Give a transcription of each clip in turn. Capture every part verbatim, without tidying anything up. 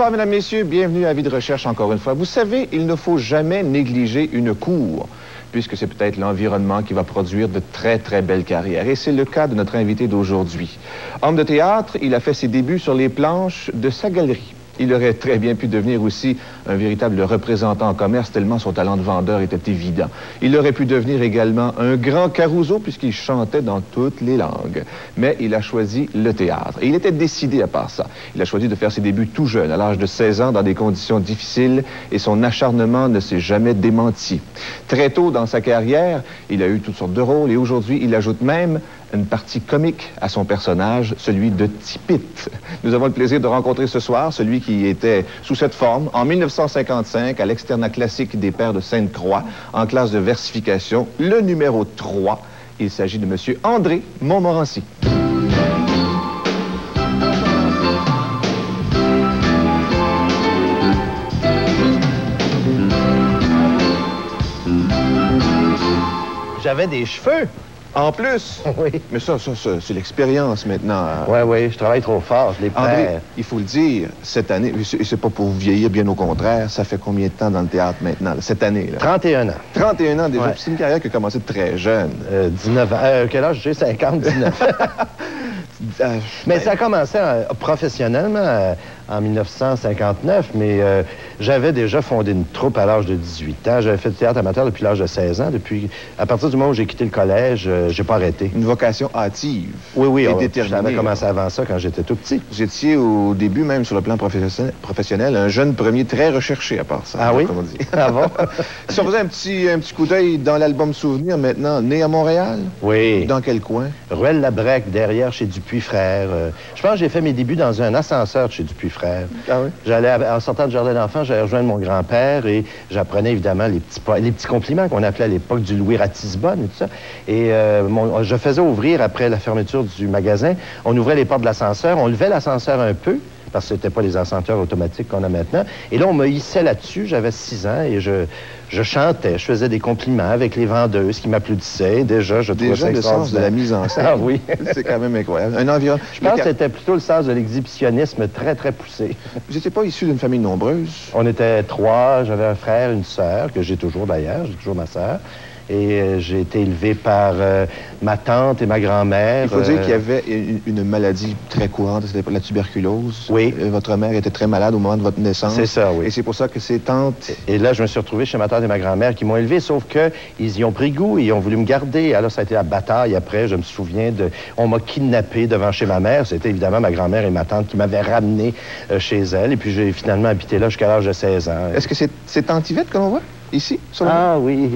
Bonsoir, mesdames, messieurs. Bienvenue à Vie de recherche encore une fois. Vous savez, il ne faut jamais négliger une cour, puisque c'est peut-être l'environnement qui va produire de très, très belles carrières. Et c'est le cas de notre invité d'aujourd'hui. Homme de théâtre, il a fait ses débuts sur les planches de sa galerie. Il aurait très bien pu devenir aussi un véritable représentant en commerce, tellement son talent de vendeur était évident. Il aurait pu devenir également un grand carousot, puisqu'il chantait dans toutes les langues. Mais il a choisi le théâtre. Et il était décidé à part ça. Il a choisi de faire ses débuts tout jeune, à l'âge de seize ans, dans des conditions difficiles, et son acharnement ne s'est jamais démenti. Très tôt dans sa carrière, il a eu toutes sortes de rôles, et aujourd'hui, il ajoute même une partie comique à son personnage, celui de Tipit. Nous avons le plaisir de rencontrer ce soir celui qui était sous cette forme en mille neuf cent cinquante-cinq à l'externat classique des Pères de Sainte-Croix, en classe de versification, le numéro trois. Il s'agit de M. André Montmorency. J'avais des cheveux. En plus? Oui. Mais ça, ça, ça c'est l'expérience maintenant. Oui, oui, je travaille trop fort, je les perds. André, il faut le dire, cette année, et c'est pas pour vous vieillir, bien au contraire, ça fait combien de temps dans le théâtre maintenant, là, cette année? Là? trente et un ans. trente et un ans déjà, Ouais. c'est une carrière qui a commencé très jeune. Euh, dix-neuf ans. Euh, quel âge j'ai? cinquante, dix-neuf. Euh, Mais ça a commencé euh, professionnellement euh, en mille neuf cent cinquante-neuf, mais euh, j'avais déjà fondé une troupe à l'âge de dix-huit ans. J'avais fait du théâtre amateur depuis l'âge de seize ans. Depuis, à partir du moment où j'ai quitté le collège, euh, j'ai pas arrêté. Une vocation hâtive. Oui, oui, et oh, déterminée. j'avais commencé avant ça quand j'étais tout petit. Vous étiez au début, même sur le plan professionnel, professionnel un jeune premier très recherché à part ça. Ah oui? Comme on dit. Ah bon? Si on faisait un petit, un petit coup d'œil dans l'album Souvenir maintenant, né à Montréal? Oui. Dans quel coin? Ruelle-Labrec, derrière chez Dupuis-Frères. Euh, je pense que j'ai fait mes débuts dans un ascenseur de chez Dupuis-Frères. Ah oui? J'allais, en sortant du jardin d'enfants, j'allais rejoindre mon grand-père et j'apprenais évidemment les petits, les petits compliments qu'on appelait à l'époque du Louis Ratisbonne et tout ça. Et euh, mon, je faisais ouvrir, après la fermeture du magasin, on ouvrait les portes de l'ascenseur, on levait l'ascenseur un peu, parce que c'était pas les ascenseurs automatiques qu'on a maintenant. Et là, on me hissait là-dessus, j'avais six ans, et je, je chantais, je faisais des compliments avec les vendeuses qui m'applaudissaient. Déjà, je trouvais Déjà, ça le sens de la mise en scène. Ah oui. C'est quand même incroyable. Un environnement... Je pense que c'était plutôt le sens de l'exhibitionnisme très, très poussé. Vous n'étiez pas issu d'une famille nombreuse? On était trois, j'avais un frère, une sœur, que j'ai toujours d'ailleurs, j'ai toujours ma sœur. Et euh, j'ai été élevé par euh, ma tante et ma grand-mère. Il faut euh... dire qu'il y avait une, une maladie très courante, c'était la tuberculose. Oui. Euh, votre mère était très malade au moment de votre naissance. C'est ça, oui. Et c'est pour ça que ses tantes... Et là, je me suis retrouvé chez ma tante et ma grand-mère qui m'ont élevé, sauf que ils y ont pris goût et ils ont voulu me garder. Alors, ça a été la bataille après. Je me souviens de... On m'a kidnappé devant chez ma mère. C'était évidemment ma grand-mère et ma tante qui m'avaient ramené euh, chez elle. Et puis, j'ai finalement habité là jusqu'à l'âge de seize ans. Est-ce que c'est c'est Tante Yvette qu'on voit, ici? Sur le... Ah oui.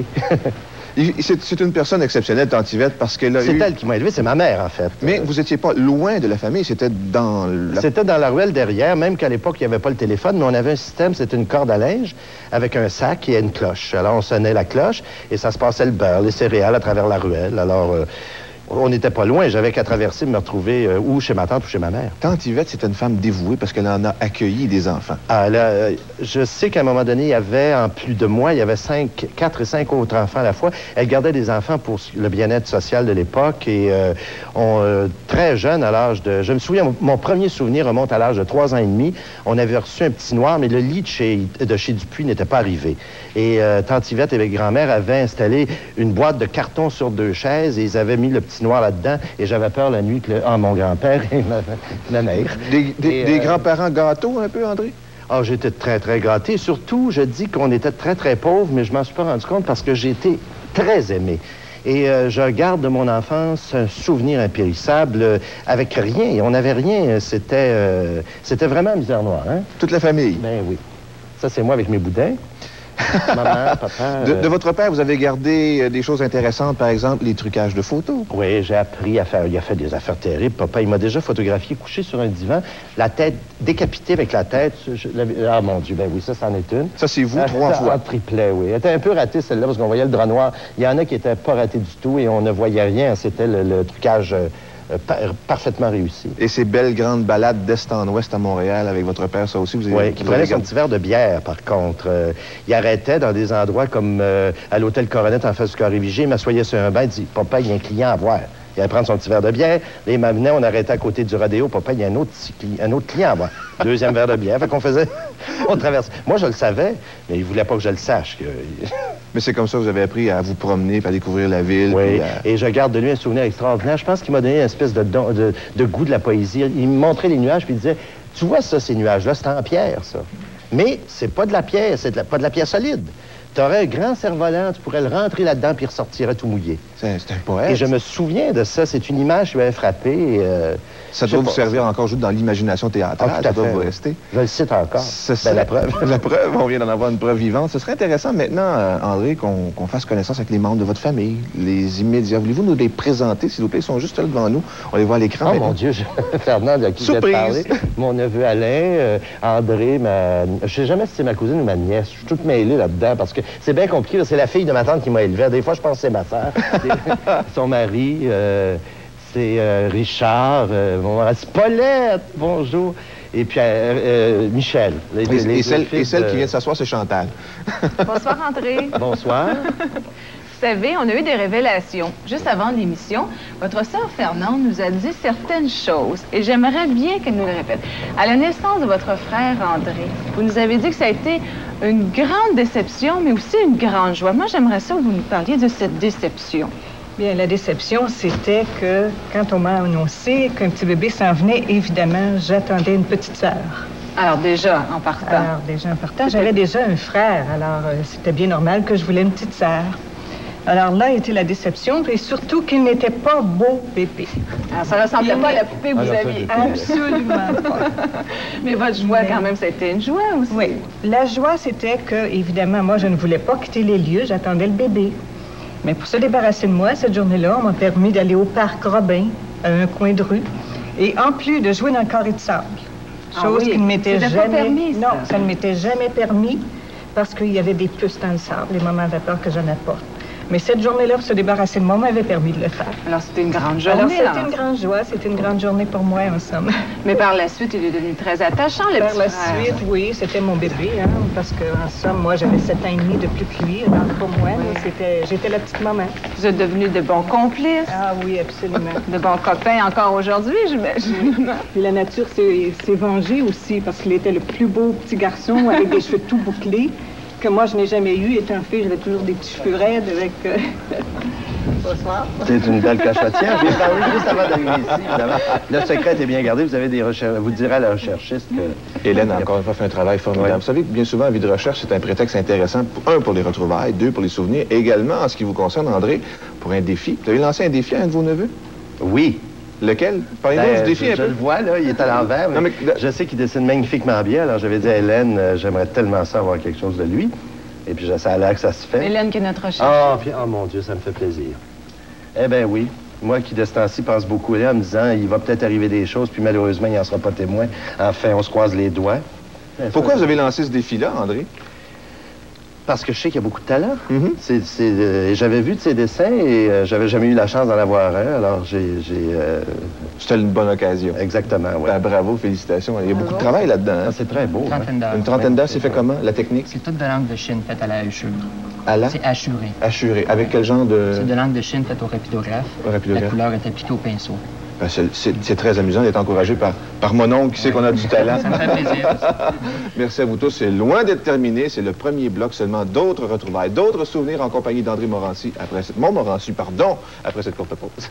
C'est une personne exceptionnelle, Tante Yvette, parce qu'elle a eu... C'est elle qui m'a élevé, c'est ma mère, en fait. Mais vous n'étiez pas loin de la famille, c'était dans la... C'était dans la ruelle derrière, même qu'à l'époque, il n'y avait pas le téléphone, mais on avait un système, c'était une corde à linge avec un sac et une cloche. Alors, on sonnait la cloche et ça se passait le beurre, les céréales à travers la ruelle. Alors, euh, on n'était pas loin. J'avais qu'à traverser, me retrouver euh, ou chez ma tante ou chez ma mère. Tante Yvette, c'était une femme dévouée parce qu'elle en a accueilli des enfants. Ah, là, euh, je sais qu'à un moment donné, il y avait, en plus de moi, il y avait cinq, quatre et cinq autres enfants à la fois. Elle gardait des enfants pour le bien-être social de l'époque et euh, on, euh, très jeune, à l'âge de... Je me souviens, mon, mon premier souvenir remonte à l'âge de trois ans et demi. On avait reçu un petit noir, mais le lit de chez, de chez Dupuis n'était pas arrivé. Et euh, Tante Yvette et ma grand-mère avaient installé une boîte de carton sur deux chaises et ils avaient mis le petit noir là-dedans. Et j'avais peur la nuit que le... Ah, mon grand-père et ma, ma mère. Des, des, et, des euh... grands-parents gâteaux un peu, André? Ah, j'étais très, très gâté. Surtout, je dis qu'on était très, très pauvres, mais je m'en suis pas rendu compte parce que j'ai été très aimé. Et euh, je garde de mon enfance un souvenir impérissable euh, avec rien. On n'avait rien. C'était euh, c'était vraiment misère noire, hein? Toute la famille? Ben oui. Ça, c'est moi avec mes boudins. Maman, papa... De, euh... de votre père, vous avez gardé euh, des choses intéressantes, par exemple, les trucages de photos. Oui, j'ai appris à faire... Il a fait des affaires terribles. Papa, il m'a déjà photographié couché sur un divan, la tête décapitée avec la tête. Je, la... Ah, mon Dieu, ben oui, ça, c'en est une. Ça, c'est vous, ah, trois ça, fois. En triplet, oui. Elle était un peu ratée, celle-là, parce qu'on voyait le drap noir. Il y en a qui n'étaient pas ratés du tout et on ne voyait rien. C'était le, le trucage... Euh... Euh, par parfaitement réussi. Et ces belles grandes balades d'est en ouest à Montréal avec votre père, ça aussi, vous avez... Oui, qui prenait son petit verre de bière, par contre. Euh, il arrêtait dans des endroits comme euh, à l'hôtel Coronet en face du Corée Vigée, il m'assoyait sur un banc, il dit « Papa, il y a un client à voir. » Il allait prendre son petit verre de bière. Là, il m'amenait, on arrêtait à côté du rodéo. Papa, il y a un autre, un autre client, moi. Deuxième verre de bière. Fait qu'on faisait... on traverse. Moi, je le savais, mais il voulait pas que je le sache. Que... Mais c'est comme ça que vous avez appris à vous promener, à découvrir la ville. Oui, à... et je garde de lui un souvenir extraordinaire. Je pense qu'il m'a donné une espèce de, don, de, de goût de la poésie. Il me montrait les nuages, puis il disait, tu vois ça, ces nuages-là, c'est en pierre, ça. Mais c'est pas de la pierre, c'est de la, pas de la pierre solide. Tu aurais un grand cerf-volant, tu pourrais le rentrer là-dedans, puis il ressortirait tout mouillé. C'est un poète. Et je me souviens de ça. C'est une image qui m'avait frappé. Et, euh, ça doit vous servir encore juste dans l'imagination théâtrale. Ah, tout à ça doit fait, vous oui. rester. Je le cite encore. Ce serait... ben, la preuve. La preuve, on vient d'en avoir une preuve vivante. Ce serait intéressant maintenant, euh, André, qu'on qu'on fasse connaissance avec les membres de votre famille, les immédiats. Voulez-vous nous les présenter, s'il vous plaît? Ils sont juste là devant nous. On les voit à l'écran. Oh maintenant. mon Dieu, je... Fernand, de qui je Surprise. parler. Mon neveu Alain, euh, André, ma... je sais jamais si c'est ma cousine ou ma nièce. Je suis toute mêlée là-dedans parce que c'est bien compliqué. C'est la fille de ma tante qui m'a élevé. Des fois, je pense que c'est ma sœur. Son mari, euh, c'est euh, Richard, euh, mon mari, c'est Paulette, bonjour. Et puis euh, euh, Michel. Les, et, les et celle, et celle de... qui vient de s'asseoir, c'est Chantal. Bonsoir, André. Bonsoir. Vous savez, on a eu des révélations. Juste avant l'émission, votre sœur Fernande nous a dit certaines choses et j'aimerais bien qu'elle nous le répète. À la naissance de votre frère André, vous nous avez dit que ça a été une grande déception, mais aussi une grande joie. Moi, j'aimerais ça que vous nous parliez de cette déception. Bien, la déception, c'était que quand on m'a annoncé qu'un petit bébé s'en venait, évidemment, j'attendais une petite sœur. Alors déjà, en partant. Alors déjà, en partant, j'avais déjà un frère. Alors, euh, c'était bien normal que je voulais une petite sœur. Alors là était la déception, et surtout qu'il n'était pas beau bébé. Alors, ça ne ressemblait pas à la poupée que vous ah, aviez. Absolument pas. Mais votre joie, Mais... quand même, ça a été une joie aussi. Oui. La joie, c'était que, évidemment, moi, je ne voulais pas quitter les lieux, j'attendais le bébé. Mais pour se débarrasser de moi, cette journée-là, on m'a permis d'aller au parc Robin, à un coin de rue, et en plus de jouer dans le carré de sable. Chose ah oui. qui ne m'était jamais... Pas permis, ça. Non, ça ne m'était jamais permis, parce qu'il y avait des puces dans le sable, les moments vapeur que je n'apporte. Mais cette journée-là, pour se débarrasser de moi, m'avait permis de le faire. Alors, c'était une grande journée. Alors, c'était une grande joie. C'était une grande journée pour moi, en somme. Mais par la suite, il est devenu très attachant, le Par petit la frère. suite, oui, c'était mon bébé, hein, parce que, en somme, moi, j'avais sept ans et demi de plus que lui. Alors, pour moi, Oui. c'était, j'étais la petite maman. Vous êtes devenus de bons complices, Ah oui, absolument. de bons copains encore aujourd'hui, j'imagine. Puis la nature s'est, s'est vengée aussi, parce qu'il était le plus beau petit garçon, avec des cheveux tout bouclés, que moi, je n'ai jamais eu. Étant fille, j'avais toujours des petits cheveux raides avec... Euh... Bonsoir. C'est une belle cachotière. J'ai parlé juste avant d'arriver ici, évidemment. Le secret est bien gardé. Vous avez des recherches. Vous direz à la recherchiste que... Hélène a encore une fois fait un travail formidable. Oui. Vous savez que bien souvent, la vie de recherche, c'est un prétexte intéressant, pour, un, pour les retrouvailles, deux, pour les souvenirs, et également, en ce qui vous concerne, André, pour un défi. Vous avez lancé un défi à un de vos neveux? Oui. Lequel? Parlez-nous Ben, du défi je, un je peu. le vois, là, il est à l'envers. Non, mais- Je sais qu'il dessine magnifiquement bien, alors j'avais dit à Hélène, euh, j'aimerais tellement ça avoir quelque chose de lui. Et puis ça a l'air que ça se fait. Hélène qui est notre recherche. Ah, puis, oh mon Dieu, ça me fait plaisir. Eh bien oui, moi qui de ce temps-ci pense beaucoup à elle en me disant, il va peut-être arriver des choses, puis malheureusement, il n'en sera pas témoin. Enfin, on se croise les doigts. Ben, Pourquoi ça- vous avez lancé ce défi-là, André? Parce que je sais qu'il y a beaucoup de talent. Mhm. C'est, c'est, euh, j'avais vu de ses dessins et euh, j'avais jamais eu la chance d'en avoir un, alors j'ai... j'ai euh, C'était une bonne occasion. exactement, oui. Ben, bravo, félicitations. Il y a beaucoup de travail là-dedans. hein? Ah, c'est très beau. hein. Trentaine d'heures. Une trentaine d'heures, c'est fait comment, la technique? C'est toute de langue de Chine faite à la hachure. À la? C'est hachuré. Assuré. Avec quel genre de... C'est de langue de Chine faite au rapidographe. Au rapidographe. La couleur est appliquée au pinceau. Ben, c'est- c'est c'est très amusant d'être encouragé par, par mon oncle qui sait qu'on a du talent. Ça me fait plaisir. Merci à vous tous. C'est loin d'être terminé. C'est le premier bloc seulement d'autres retrouvailles, d'autres souvenirs en compagnie d'André Morancy, après cette... Montmorency, pardon, après cette courte pause.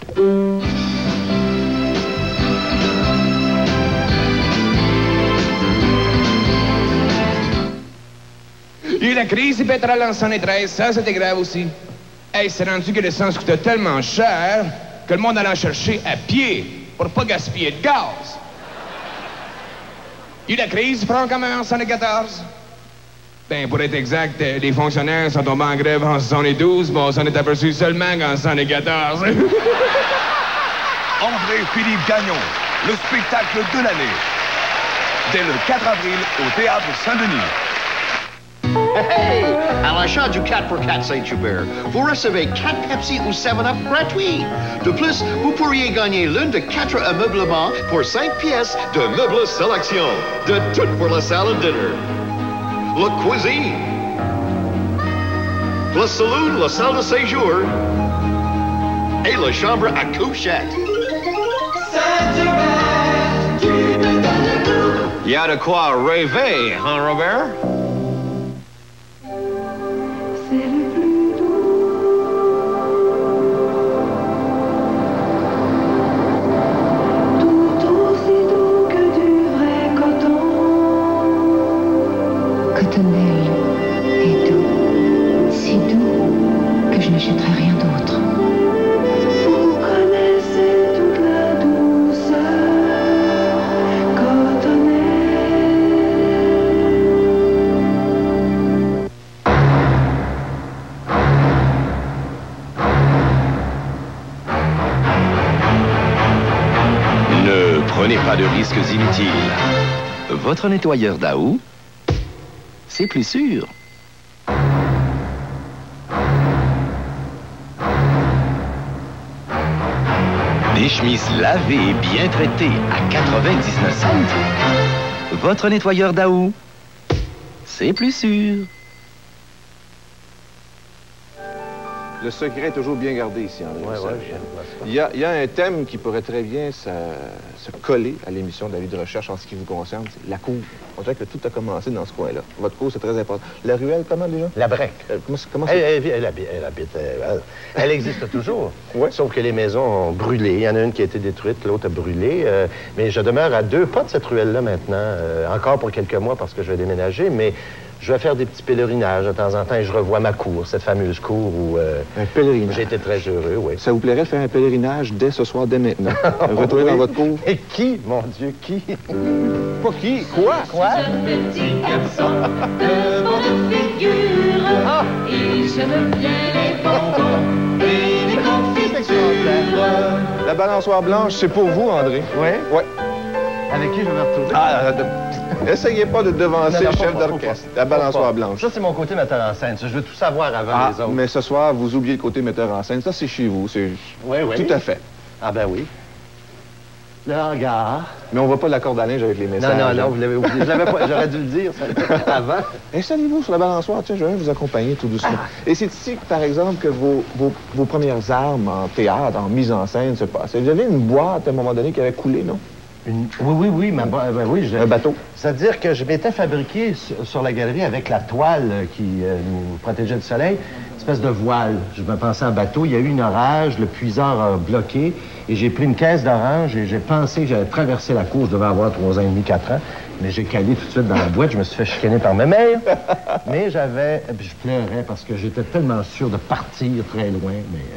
Il y a eu la crise du pétrole en soixante-treize, ça c'était grave aussi. Hey, c'est rendu que l'essence coûtait tellement cher que le monde allait en chercher à pied pour pas gaspiller de gaz. Il y a eu la crise du front commun en soixante-quatorze. Ben, pour être exact, euh, les fonctionnaires sont tombés en grève en soixante-douze, mais on s'en est aperçu seulement qu'en soixante-quatorze. André-Philippe Gagnon, le spectacle de l'année. Dès le quatre avril au Théâtre Saint-Denis. Hey! À l'achat du quatre pour quatre Saint-Hubert, vous recevez quatre Pepsi ou seven up gratuits. De plus, vous pourriez gagner l'une de quatre ameublements pour cinq pièces de meubles sélection. De tout pour la salle and dinner. La cuisine. Le saloon, la salle de séjour. et la chambre à couchette. Il y a de quoi rêver, hein, Robert? Cotonnelle est doux, si doux que je n'achèterai rien d'autre. Vous connaissez toute la douceur, Cotonnelle. Ne prenez pas de risques inutiles. Votre nettoyeur Daou, c'est plus sûr. Des chemises lavées et bien traitées à quatre-vingt-dix-neuf cents. Votre nettoyeur Daou, c'est plus sûr. Le secret est toujours bien gardé ici, André. Ouais, vous ouais, savez. je- il, y a, il y a un thème qui pourrait très bien se, se coller à l'émission de la vie de recherche en ce qui vous concerne, c'est la cour. On dirait que tout a commencé dans ce coin-là. Votre cour, c'est très important. La ruelle, comment déjà? La Brec. Euh, comment c'est- comment Elle, c'est? elle, elle habite, elle, habite, elle, elle existe toujours. Ouais. Sauf que les maisons ont brûlé. Il y en a une qui a été détruite, l'autre a brûlé. Euh, mais je demeure à deux pas de cette ruelle-là maintenant. Euh, encore pour quelques mois parce que je vais déménager. Mais je vais faire des petits pèlerinages de temps en temps et je revois ma cour, cette fameuse cour où euh, Un pèlerinage. j'ai été très heureux, oui. Ça vous plairait de faire un pèlerinage dès ce soir, dès maintenant? Retourner Oui. dans votre cour? Et qui, mon Dieu, qui? Pas qui? Quoi? Quoi? Petit garçon devant nos figures, Ah! et je me viens les bonbons et les confitures. La balançoire blanche, c'est pour vous, André. Oui? Ouais. Avec qui je vais me retrouver? Ah, euh, de- essayez pas de devancer Non, non, le chef faut pas, d'orchestre. faut pas. La balançoire Faut pas. blanche. Ça, c'est mon côté metteur en scène. Ça, je veux tout savoir avant Ah, les autres. mais ce soir, vous oubliez le côté metteur en scène. Ça, c'est chez vous. C'est Oui, oui. tout à fait. Ah ben oui. Le hangar. Mais on voit pas la corde à linge avec les Non, messages. non, hein. non, vous l'avez oublié. Je l'avais pas- J'aurais dû le dire ça, avant. Installez-vous sur la balançoire. Tiens, je vais vous accompagner tout doucement. Et c'est ici, par exemple, que vos, vos, vos premières armes en théâtre, en mise en scène se passaient. Vous avez une boîte, à un moment donné, qui avait coulé, non? Une- Oui, oui, oui, ma bo- ben oui, je- Un bateau. C'est-à-dire que je m'étais fabriqué sur, sur la galerie avec la toile euh, qui euh, nous protégeait du soleil, une espèce de voile. Je me pensais en bateau. Il y a eu une orage, le puisard a bloqué et j'ai pris une caisse d'orange et j'ai pensé que j'allais traverser la cour. Je devais avoir trois ans et demi, quatre ans. Mais j'ai calé tout de suite dans la boîte. Je me suis fait chicaner par ma mère. Mais j'avais... puis je pleurais parce que j'étais tellement sûr de partir très loin. Mais euh,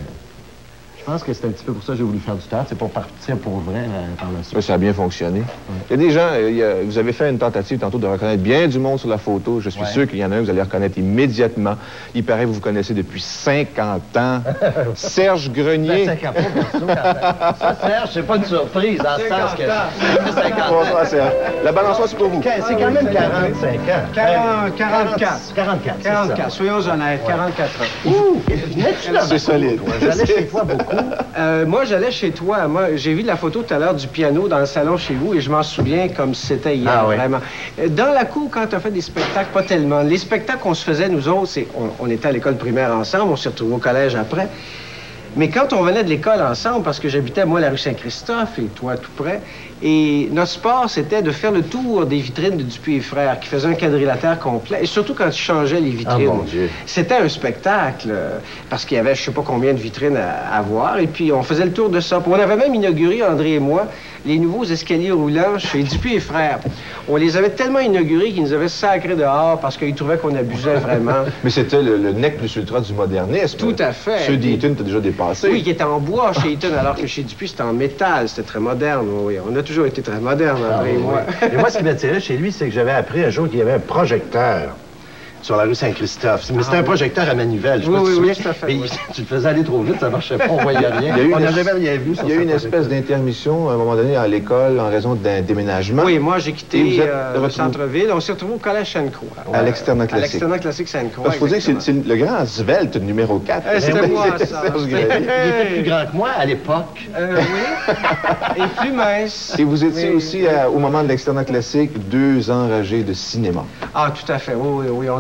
je pense que c'était un petit peu pour ça que j'ai voulu faire du théâtre. C'est pour partir pour vrai euh, par la Oui, suite. ça a bien fonctionné. Il y a des gens, euh, il y a- vous avez fait une tentative tantôt de reconnaître bien du monde sur la photo. Je suis Ouais. sûr qu'il y en a un que vous allez reconnaître immédiatement. Il paraît que vous vous connaissez depuis cinquante ans. Serge Grenier. Ben, cinquante ans, pour nous, quand- ça, Serge, c'est pas une surprise, dans le sens que... cinquante ans. Bonsoir, Serge. La balançoire, c'est pour vous. C'est quand même quarante-cinq ans. quarante, quarante-quatre. quarante-quatre, c'est quarante-quatre, ça. soyons honnêtes, quarante-quatre ans. Ouh! Venais-tu là? C'est solide. J'allais chez toi beaucoup. Euh, moi, j'allais chez toi. Moi, j'ai vu la photo tout à l'heure du piano dans le salon chez vous et je m'en souviens comme si c'était hier, Ah oui. vraiment. Euh, Dans la cour, quand tu as fait des spectacles, pas tellement. Les spectacles qu'on se faisait, nous autres, c'est on, on était à l'école primaire ensemble, on s'est retrouvés au collège après. Mais quand on venait de l'école ensemble, parce que j'habitais, moi, la rue Saint-Christophe et toi, tout près, et notre sport, c'était de faire le tour des vitrines de Dupuis et Frères, qui faisaient un quadrilatère complet, et surtout quand ils changeaient les vitrines. Ah, mon Dieu. C'était un spectacle, euh, parce qu'il y avait je sais pas combien de vitrines à, à voir, et puis on faisait le tour de ça. Puis on avait même inauguré, André et moi, les nouveaux escaliers roulants chez Dupuis et Frères. On les avait tellement inaugurés qu'ils nous avaient sacrés dehors parce qu'ils trouvaient qu'on abusait vraiment. Mais c'était le, le nec plus ultra du modernisme. Tout à fait. Ceux d'Eaton étaient déjà dépassés. Oui, qui était en bois chez Eaton, alors que chez Dupuis, c'était en métal. C'était très moderne, oui. On a toujours été très moderne, André et moi. Et moi, ce qui m'attirait chez lui, c'est que j'avais appris un jour qu'il y avait un projecteur sur la rue Saint-Christophe. Mais c'était un projecteur à manivelle. Je sais Oui, pas si oui, tu te oui, souviens. tout à fait, Mais oui. tu le faisais aller trop vite, ça marchait pas, on voyait rien. Il y a eu On une n'a es- jamais rien vu sur Il y a eu ce une projecteur. espèce d'intermission à un moment donné à l'école en raison d'un déménagement. Oui, moi, j'ai Et quitté vous êtes euh, le retrouvé- centre-ville. On s'est retrouvés au collège Sainte-Croix. À l'externat À classique. l'externat classique Sainte-Croix. Parce qu'il faut dire que c'est- c'est le grand svelte numéro quatre. Eh, c'était moi, ça. Serge C'était- Grenier. Il était plus grand que moi à l'époque. Euh, oui. Et plus mince. Et vous étiez Mais- aussi, à- au moment de l'externat classique, deux enragés de cinéma. Ah, tout à fait. Oui, oui, oui. On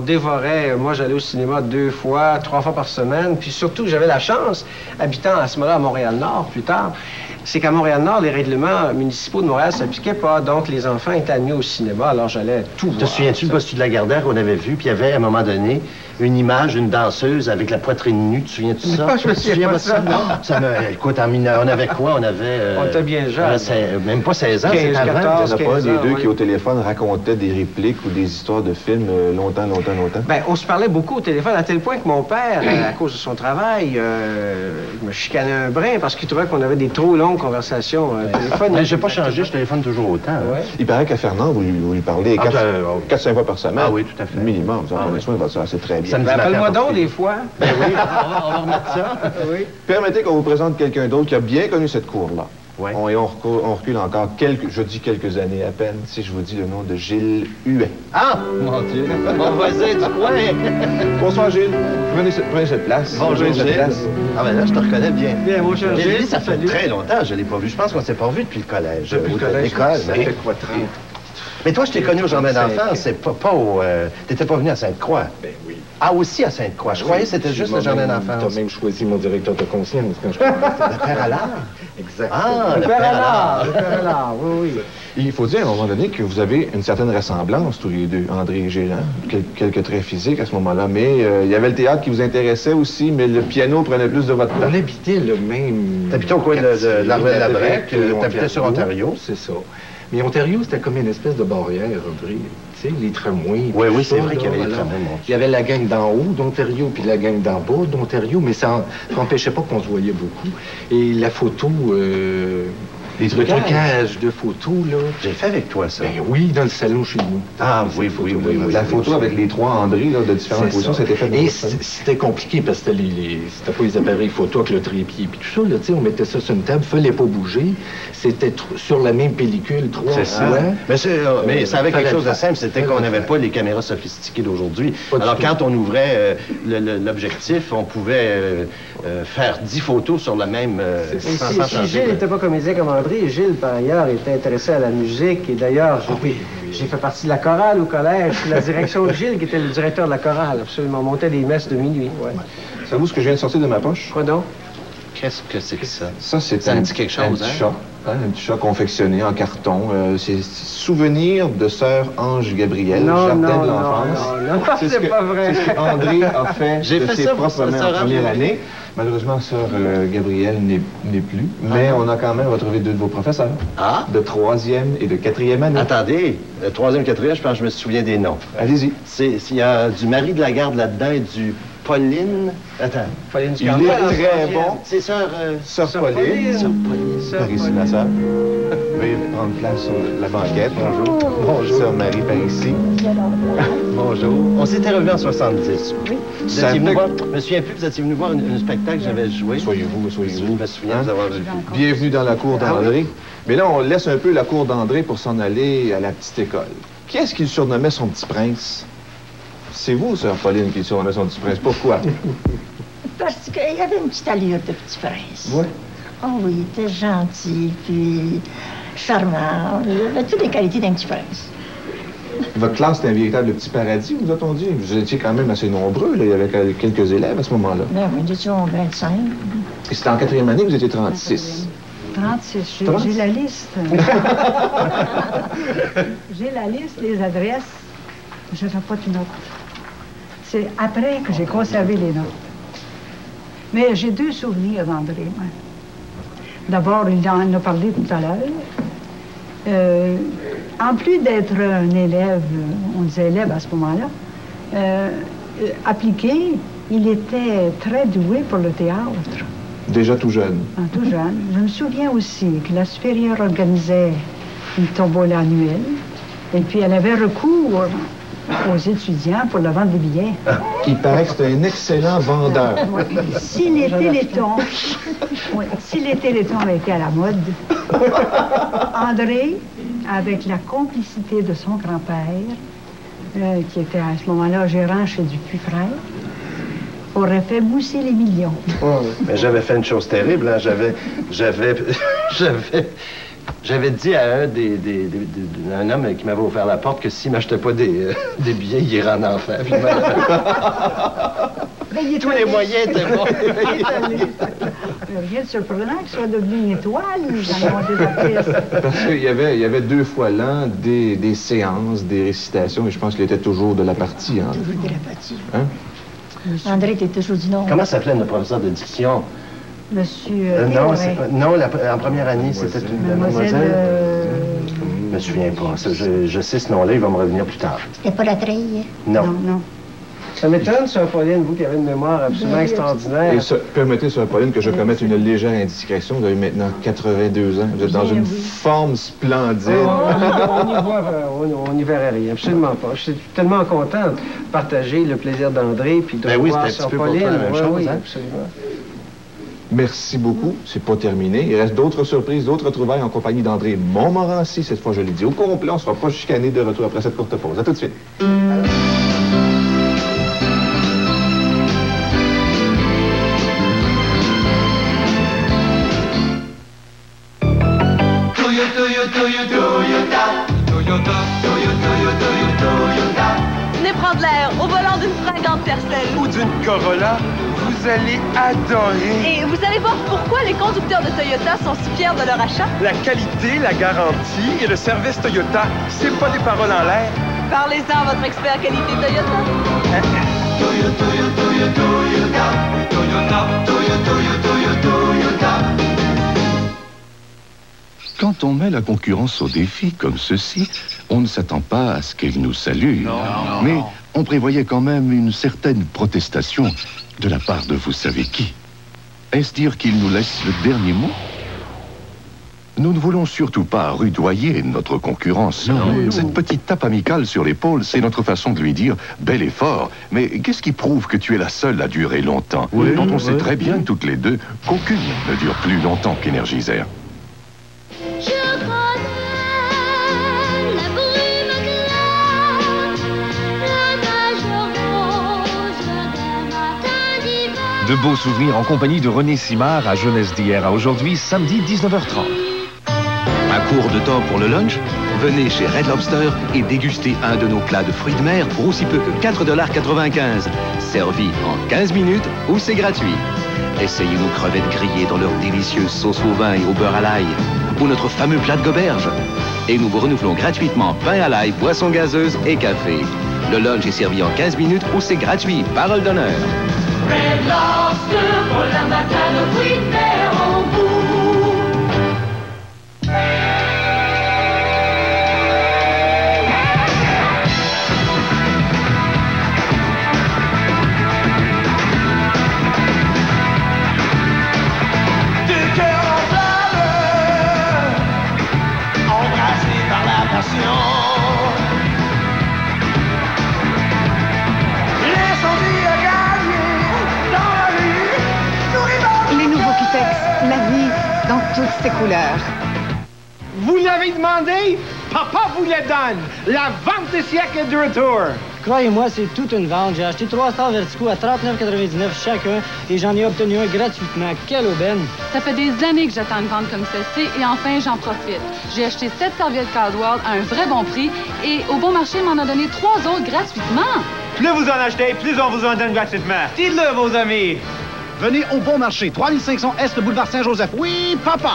dévorait. Moi, j'allais au cinéma deux fois, trois fois par semaine. Puis surtout, j'avais la chance, habitant à ce moment-là à Montréal-Nord plus tard, c'est qu'à Montréal-Nord, les règlements municipaux de Montréal ne s'appliquaient pas. Donc, les enfants étaient admis au cinéma. Alors, j'allais tout voir. Te souviens-tu du poste de la Gardère qu'on avait vu? Puis il y avait, à un moment donné, une image, une danseuse avec la poitrine nue. Tu te souviens-tu de ça? Non, je me souviens pas de ça. Non, ça me... Écoute, en mineur, on avait quoi? On avait... Euh, on était bien jeune. Même pas seize ans, quinze, c'était avant. quatorze, Il n'y en a pas un des ans, deux oui. qui, au téléphone, racontait des répliques ou des histoires de films euh, longtemps, longtemps, longtemps? Bien, on se parlait beaucoup au téléphone, à tel point que mon père, à cause de son travail, euh, me chicanait un brin parce qu'il trouvait qu'on avait des trop longues conversations euh, au téléphone. Mais j'ai pas changé, je téléphone toujours autant. Ouais. Il paraît qu'à Fernand, vous lui, vous lui parlez Ah, quatre, euh, quatre, cinq fois par semaine. Ah oui, tout à fait. Minimum. Vous en Ah, prenez oui. soin, ça, c'est très bien. Samedi Ben, matin, appelle-moi pas donc de des fois. Ben oui, on va, on va remettre ça. Oui. Permettez qu'on vous présente quelqu'un d'autre qui a bien connu cette cour-là. Ouais. On, et on recule, on recule encore quelques, je dis quelques années à peine, si je vous dis le nom de Gilles Huet. Ah, mon Dieu, mon voisin du coin. Bonsoir Gilles. Prenez, ce- prenez cette place. Bonjour, Prenez cette Gilles. place. Ah ben là, je te reconnais bien. Bien, mon cher Mais Gilles, lui, ça fait salut. très longtemps que je l'ai pas vu. Je pense qu'on s'est pas vu depuis le collège. Depuis Ou le collège, l'école. ça mais- fait quoi, trente? Mais toi, je t'ai connu au Jardin trente-cinq. d'enfance, c'est pas, pas au... Euh, t'étais pas venu à Sainte-Croix. Ben oui. Ah, aussi à Sainte-Croix. Je croyais que c'était juste le Jardin d'enfance. Tu as même choisi mon directeur de conscience quand je commençais. Le père Allard? Exact. Ah, Le père Allard, le père Allard, oui, oui. Il faut dire à un moment donné que vous avez une certaine ressemblance tous les deux, André et Gilles, hein? Quel- quelques traits physiques à ce moment-là, mais euh, il y avait le théâtre qui vous intéressait aussi, mais le piano prenait plus de votre temps. On habitait le même... T'habitais au coin de, de, de l'Arvelle Labrec, euh, t'habitais sur Ontario. C'est ça. Mais Ontario, c'était comme une espèce de barrière, André. Tu sais, les tramways. Oui, tout oui, c'est ça, vrai là, qu'il y avait les alors, tramways, mon Dieu. Il y avait la gang d'en haut d'Ontario, puis la gang d'en bas d'Ontario, mais ça n'empêchait pas qu'on se voyait beaucoup. Et la photo... Euh, Les le trucages. trucage de photos, là. J'ai fait avec toi, ça. Ben oui, dans le salon chez nous. Ah oui, oui, oui, oui. La photo avec les trois André là, de différentes C'est positions, ça. c'était fait dans Et votre salon. c- c'était compliqué parce que c'était les, les- c'était pas les appareils photo avec le trépied puis tout ça. Là, tu sais, on mettait ça sur une table, fallait pas bouger. C'était tr- sur la même pellicule trois C'est ça. fois. Mais, c'est, euh, mais ça avait quelque Fallait chose de le faire. simple, c'était Fallait qu'on le n'avait faire. pas les caméras sophistiquées d'aujourd'hui. Pas du Alors, tout. quand on ouvrait euh, le- le- l'objectif, on pouvait euh, euh, faire dix photos sur la même... euh, Et sans- si, sans si changer Gilles de- n'était pas comédien comme André, Gilles, par ailleurs, était intéressé à la musique. Et d'ailleurs, j'ai Ah oui, oui. j'ai fait partie de la chorale au collège. C'est la direction de Gilles qui était le directeur de la chorale. Absolument. On montait des messes de minuit. Ouais. Savez-vous ce que je viens de sortir de ma poche? Quoi donc? Qu'est-ce que c'est que ça? Ça, c'est Ça un, me dit quelque chose, un hein? petit chat. Hein, un petit chat confectionné en carton. Euh, c'est souvenir de sœur Ange Gabrielle, Non, jardin non, de non, l'enfance. non, non, C'est ce c'est que- pas vrai. C'est ce que André a fait J'ai de fait ses ça pour propres mains sœur en Ange première Gabrielle. année. Malheureusement, sœur euh, Gabrielle n'est n'est plus, mais on a quand même retrouvé deux de vos professeurs, Ah? de troisième et de quatrième année. Attendez, le troisième, quatrième, je pense que je me souviens des noms. Allez-y. C'est, il y a du Marie de la Garde là-dedans et du Pauline... Attends. Pauline Il est Scarlett, en très troisième. bon. C'est sœur... euh, Sœur Sœur Pauline. Pauline. Sœur Pauline. Sœur Par ici, Pauline. ma sœur. Veuillez prendre place sur la banquette. Bonjour. Bonjour. Sœur Marie par ici. Bonjour. On s'était revus en soixante-dix. Oui. Vous Ça étiez venu fait- voir, je me souviens plus, vous étiez venu voir un, un spectacle que j'avais joué. Soyez-vous, soyez-vous. Je me souviens Hein? vous avoir vu. Bienvenue dans la cour d'André. Mais là, on laisse un peu la cour d'André pour s'en aller à la petite école. Qui est-ce qu'il surnommait son petit prince? C'est vous, sœur Pauline, qui le surnommait son petit prince. Pourquoi? Parce qu'il y avait une petite allure de petit prince. Oui. Oh oui, il était gentil, puis charmant. Il avait toutes les qualités d'un petit prince. Votre classe était un véritable petit paradis, vous a-t-on dit? Vous étiez quand même assez nombreux, là. Il y avait quelques élèves à ce moment-là. Ben oui, nous étions vingt-cinq. Et c'était en quatrième année que vous étiez trente-six. trente-six, j'ai trente-six. j'ai la liste. J'ai la liste des adresses. Je ne fais pas de notes. C'est après que j'ai conservé les notes. Mais j'ai deux souvenirs d'André. moi. D'abord, il en a parlé tout à l'heure. Euh, en plus d'être un élève, on disait élève à ce moment-là, euh, euh, appliqué, il était très doué pour le théâtre. Déjà tout jeune. En tout jeune. Je me souviens aussi que la supérieure organisait une tombola annuelle. Et puis, elle avait recours aux étudiants pour la vente des billets. Il paraît que c'était un excellent vendeur. Oui. Si les télétons, oui, si les télétons avaient été à la mode, André, avec la complicité de son grand-père, euh, qui était à ce moment-là gérant chez Dupuis-Frères, aurait fait mousser les millions. Mais j'avais fait une chose terrible, hein. J'avais, j'avais, j'avais, J'avais dit à un des, des, des, des un homme qui m'avait ouvert la porte que s'il m'achetait pas des, euh, des billets, il irait en enfer. Puis, ben, tous les moyens étaient bons. Rien de surprenant qu'il soit devenu une étoile dans le monde des artistes. Parce qu'il y avait, il y avait deux fois l'an des, des séances, des récitations, et je pense qu'il était toujours de la partie. Hein. Toujours de la partie. Hein? André était toujours du nom. Comment s'appelait notre professeur de diction? Monsieur... Euh, non, pas, non la, en première année, c'était une mademoiselle... mademoiselle... Euh... Je me souviens pas. Ça, je, je sais ce nom-là, il va me revenir plus tard. C'était pas la treille? Non. Non, non. Ça m'étonne, Sœur Pauline, vous qui avez une mémoire absolument extraordinaire. Et ça, permettez, Sœur Pauline, que je commette une légère indiscrétion. Vous avez maintenant quatre-vingt-deux ans. Vous êtes dans une forme splendide. Oh, on n'y voit, on, on n'y verrait rien, absolument pas. Je suis tellement content de partager le plaisir d'André puis de ben oui, voir Sœur Pauline. La même ouais, chose, oui, hein? absolument. Merci beaucoup. C'est pas terminé. Il reste d'autres surprises, d'autres trouvailles en compagnie d'André Montmorency. Cette fois, je l'ai dit au complet. On ne sera pas chicané de retour après cette courte pause. À tout de suite. Venez prendre l'air au volant d'une fringante Tercel. Ou d'une Corolla, vous allez adorer. Et vous allez voir pourquoi les conducteurs de Toyota sont si fiers de leur achat. La qualité, la garantie et le service Toyota, c'est pas des paroles en l'air. Parlez-en à votre expert qualité Toyota. Toyota, Toyota, Toyota, Toyota, Toyota, Toyota, Toyota. Quand on met la concurrence au défi comme ceci, on ne s'attend pas à ce qu'elle nous salue. Non, non, mais non. on prévoyait quand même une certaine protestation de la part de vous savez qui. Est-ce dire qu'il nous laisse le dernier mot? Nous ne voulons surtout pas rudoyer notre concurrence. Non, non. Cette petite tape amicale sur l'épaule, c'est notre façon de lui dire « bel effort ». Mais qu'est-ce qui prouve que tu es la seule à durer longtemps? Oui, quand on sait oui. très bien, toutes les deux, qu'aucune ne dure plus longtemps qu'Énergisère. De beaux souvenirs en compagnie de René Simard à Jeunesse d'hier à aujourd'hui, samedi dix-neuf heures trente. Un court de temps pour le lunch? Venez chez Red Lobster et dégustez un de nos plats de fruits de mer pour aussi peu que quatre dollars quatre-vingt-quinze. Servi en quinze minutes ou c'est gratuit. Essayez nos crevettes grillées dans leur délicieuse sauce au vin et au beurre à l'ail. Ou notre fameux plat de goberge. Et nous vous renouvelons gratuitement pain à l'ail, boissons gazeuses et café. Le lunch est servi en quinze minutes ou c'est gratuit. Parole d'honneur. Red Lobster pour la matin de fruits de mer en bout. Deux cœurs en flamme, embrassés par la passion. L'incendie a gagné dans la rue, nous rivons. Les nouveaux Kitex, la vie dans toutes ses couleurs. Vous l'avez demandé, papa vous le donne. La vente du siècle est de retour. Croyez-moi, c'est toute une vente. J'ai acheté trois stars verticaux à trente-neuf quatre-vingt-dix-neuf chacun et j'en ai obtenu un gratuitement. Quelle aubaine! Ça fait des années que j'attends une vente comme celle-ci et enfin, j'en profite. J'ai acheté sept serviettes Caldwell à un vrai bon prix et au bon marché m'en a donné trois autres gratuitement. Plus vous en achetez, plus on vous en donne gratuitement. Dites-le, vos amis. Venez au Bon Marché, trois mille cinq cents Est, boulevard Saint-Joseph. Oui, papa!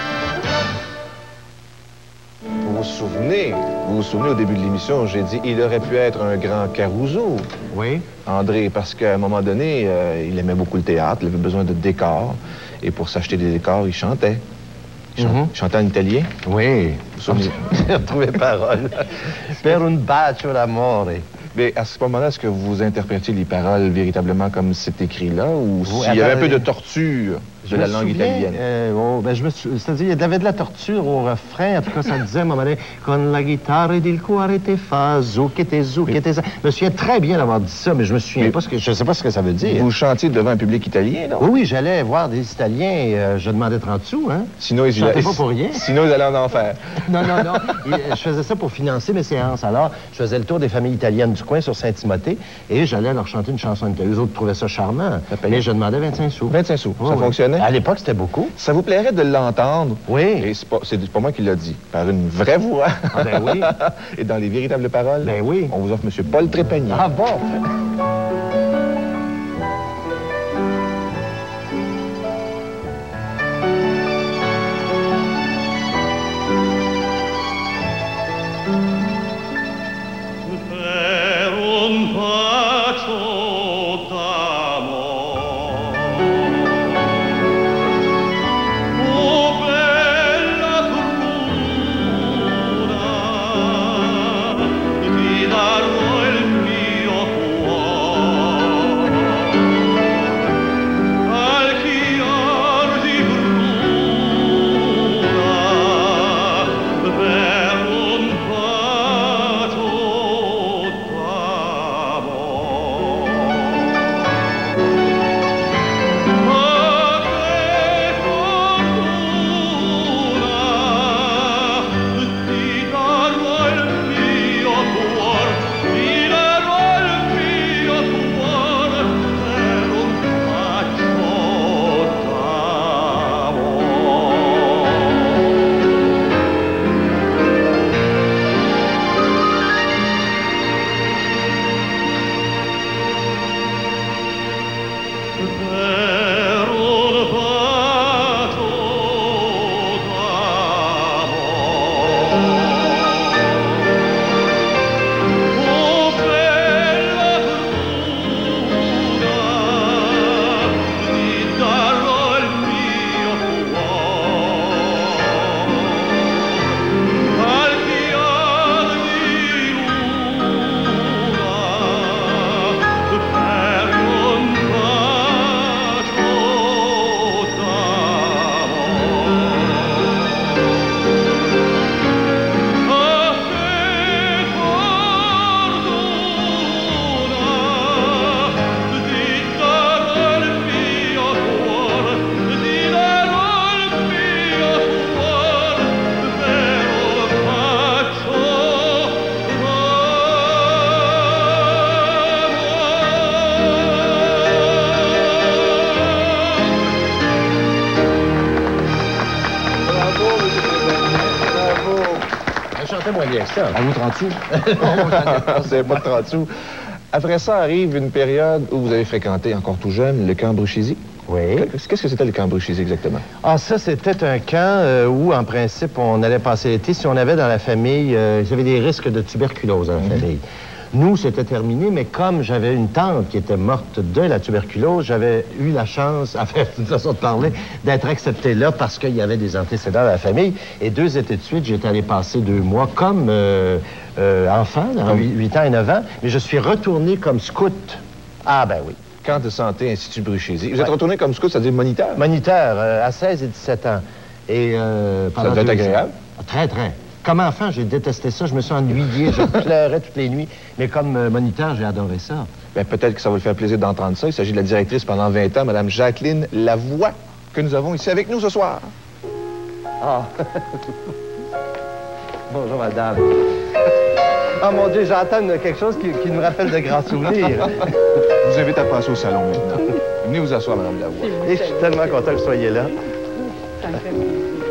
Vous vous souvenez, vous vous souvenez au début de l'émission, j'ai dit il aurait pu être un grand Caruso. Oui. André, parce qu'à un moment donné, euh, il aimait beaucoup le théâtre, il avait besoin de décors. Et pour s'acheter des décors, il chantait. Il, chan- Mhm. il chantait en italien. Oui. Vous vous souvenez? J'ai retrouvé parole. Per un bacio d'amore. Mais à ce moment-là, est-ce que vous interprétiez les paroles véritablement comme c'est écrit là, ou Oui, s'il y avait un attendez. peu de torture de Je la me langue souviens, italienne? euh, oh, ben je me sou- c'est-à-dire, il y avait de la torture au refrain. En tout cas, ça disait à un moment donné, con la guitare ed il cuore te fa, zucchete, zucchete. Je me souviens très bien d'avoir dit ça, mais je me souviens pas ce que, je sais pas ce que ça veut dire. Vous chantiez devant un public italien, non? Oui, oui, j'allais voir des Italiens et euh, je demandais trente sous, hein. Sinon, ils Je chantais pas pour rien. Sinon, ils allaient en enfer. Non, non, non. Et, euh, je faisais ça pour financer mes séances. Alors, je faisais le tour des familles italiennes du coin sur Saint-Timothée, et j'allais leur chanter une chanson. Eux autres trouvaient ça charmant, mais je demandais vingt-cinq sous. vingt-cinq sous, oh, ça oui. fonctionnait? À l'époque, c'était beaucoup. Ça vous plairait de l'entendre? Oui. Et c'est pas, c'est pas moi qui l'a dit, par une vraie voix. Ah ben oui. Et dans les véritables paroles? Ben oui. On vous offre M. Paul Trépanier. Ah bon? À vous, trente sous? C'est pas de trente sous. Après ça arrive une période où vous avez fréquenté, encore tout jeune, le camp Bruchézy. Oui. Qu'est-ce que c'était le camp Bruchézy exactement? Ah, ça, c'était un camp euh, où, en principe, on allait passer l'été. Si on avait dans la famille, euh, j'avais des risques de tuberculose dans la mm-hmm. famille. Nous, c'était terminé, mais comme j'avais une tante qui était morte de la tuberculose, j'avais eu la chance, enfin, c'est une façon de parler, d'être accepté là parce qu'il y avait des antécédents dans la famille. Et deux étés de suite, j'étais allé passer deux mois comme euh, euh, enfant, dans huit ans et neuf ans, mais je suis retourné comme scout. Ah, ben oui. Camp de santé, Institut Bruchézy. Vous ouais. êtes retourné comme scout, c'est-à-dire moniteur? Moniteur, euh, à seize et dix-sept ans. Et, euh, ça doit être agréable? Ans. Très, très. Comme enfant, j'ai détesté ça. Je me suis ennuyé. Je pleurais toutes les nuits. Mais comme euh, moniteur, j'ai adoré ça. Bien, peut-être que ça va vous faire plaisir d'entendre ça. Il s'agit de la directrice pendant vingt ans, Mme Jacqueline Lavoie, que nous avons ici avec nous ce soir. Ah. Bonjour, madame. Oh, mon Dieu, j'entends quelque chose qui, qui nous rappelle de grands souvenirs. Je vous invite à passer au salon maintenant. Venez vous asseoir, Mme Lavoie. Et je suis tellement content que vous soyez là. Ça me fait plaisir.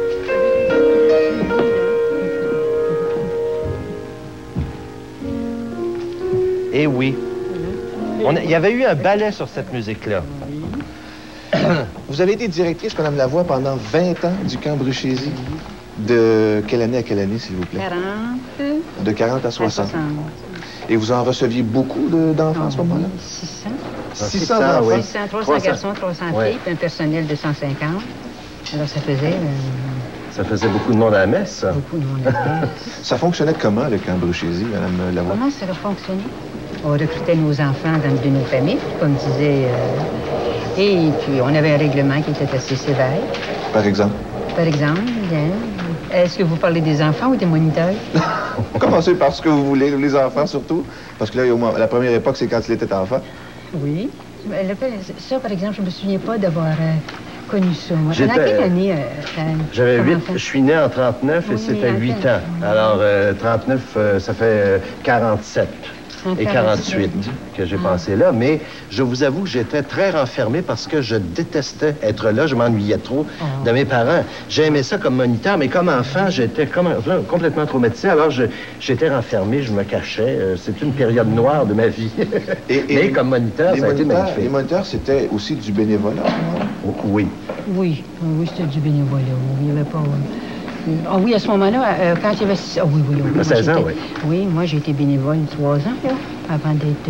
Eh oui. On a, il y avait eu un ballet sur cette musique-là. Vous avez été directrice, Mme Lavoie, pendant vingt ans du camp Bruchézy. De quelle année à quelle année, s'il vous plaît? quarante. De quarante à soixante. À soixante. Et vous en receviez beaucoup d'enfants de, à ce moment-là? six cents. six cents enfants? Oui. six cents, trois cents garçons, trois cents filles, oui. Puis un personnel de cent cinquante. Alors ça faisait... Euh... Ça faisait beaucoup de monde à la messe, ça. Beaucoup de monde à la messe. Ça fonctionnait comment, le camp Bruchézy, Mme Lavoie? Comment ça a fonctionné? On recrutait nos enfants dans de nos familles, comme disait... Euh... Et puis, on avait un règlement qui était assez sévère. Par exemple? Par exemple, bien... Est-ce que vous parlez des enfants ou des moniteurs? Commencez par ce que vous voulez, les enfants surtout. Parce que là, au moins, la première époque, c'est quand il était enfant. Oui. Ça, par exemple, je ne me souviens pas d'avoir euh, connu ça. Moi, en quelle année? Euh, euh, J'avais huit. Je suis né en trente-neuf oui, et c'était huit ans. Alors, euh, trente-neuf, euh, ça fait euh, quarante-sept. et quarante-huit que j'ai passé là. Mais je vous avoue que j'étais très renfermé parce que je détestais être là. Je m'ennuyais trop oh. de mes parents. J'aimais ça comme moniteur, mais comme enfant, j'étais comme, complètement traumatisé. Alors, j'étais renfermé, je me cachais. Euh, c'est une période noire de ma vie. et, et mais comme moniteur, ça a été magnifique. Les moniteurs, c'était aussi du bénévolat? Oh, oui. Oui, oui, c'était du bénévolat. Il n'y avait pas... Ah oui, à ce moment-là, euh, quand il y avait... Ah oui, oui, oui. seize ans, oui. Oui, moi, j'ai été bénévole trois ans, là, avant d'être...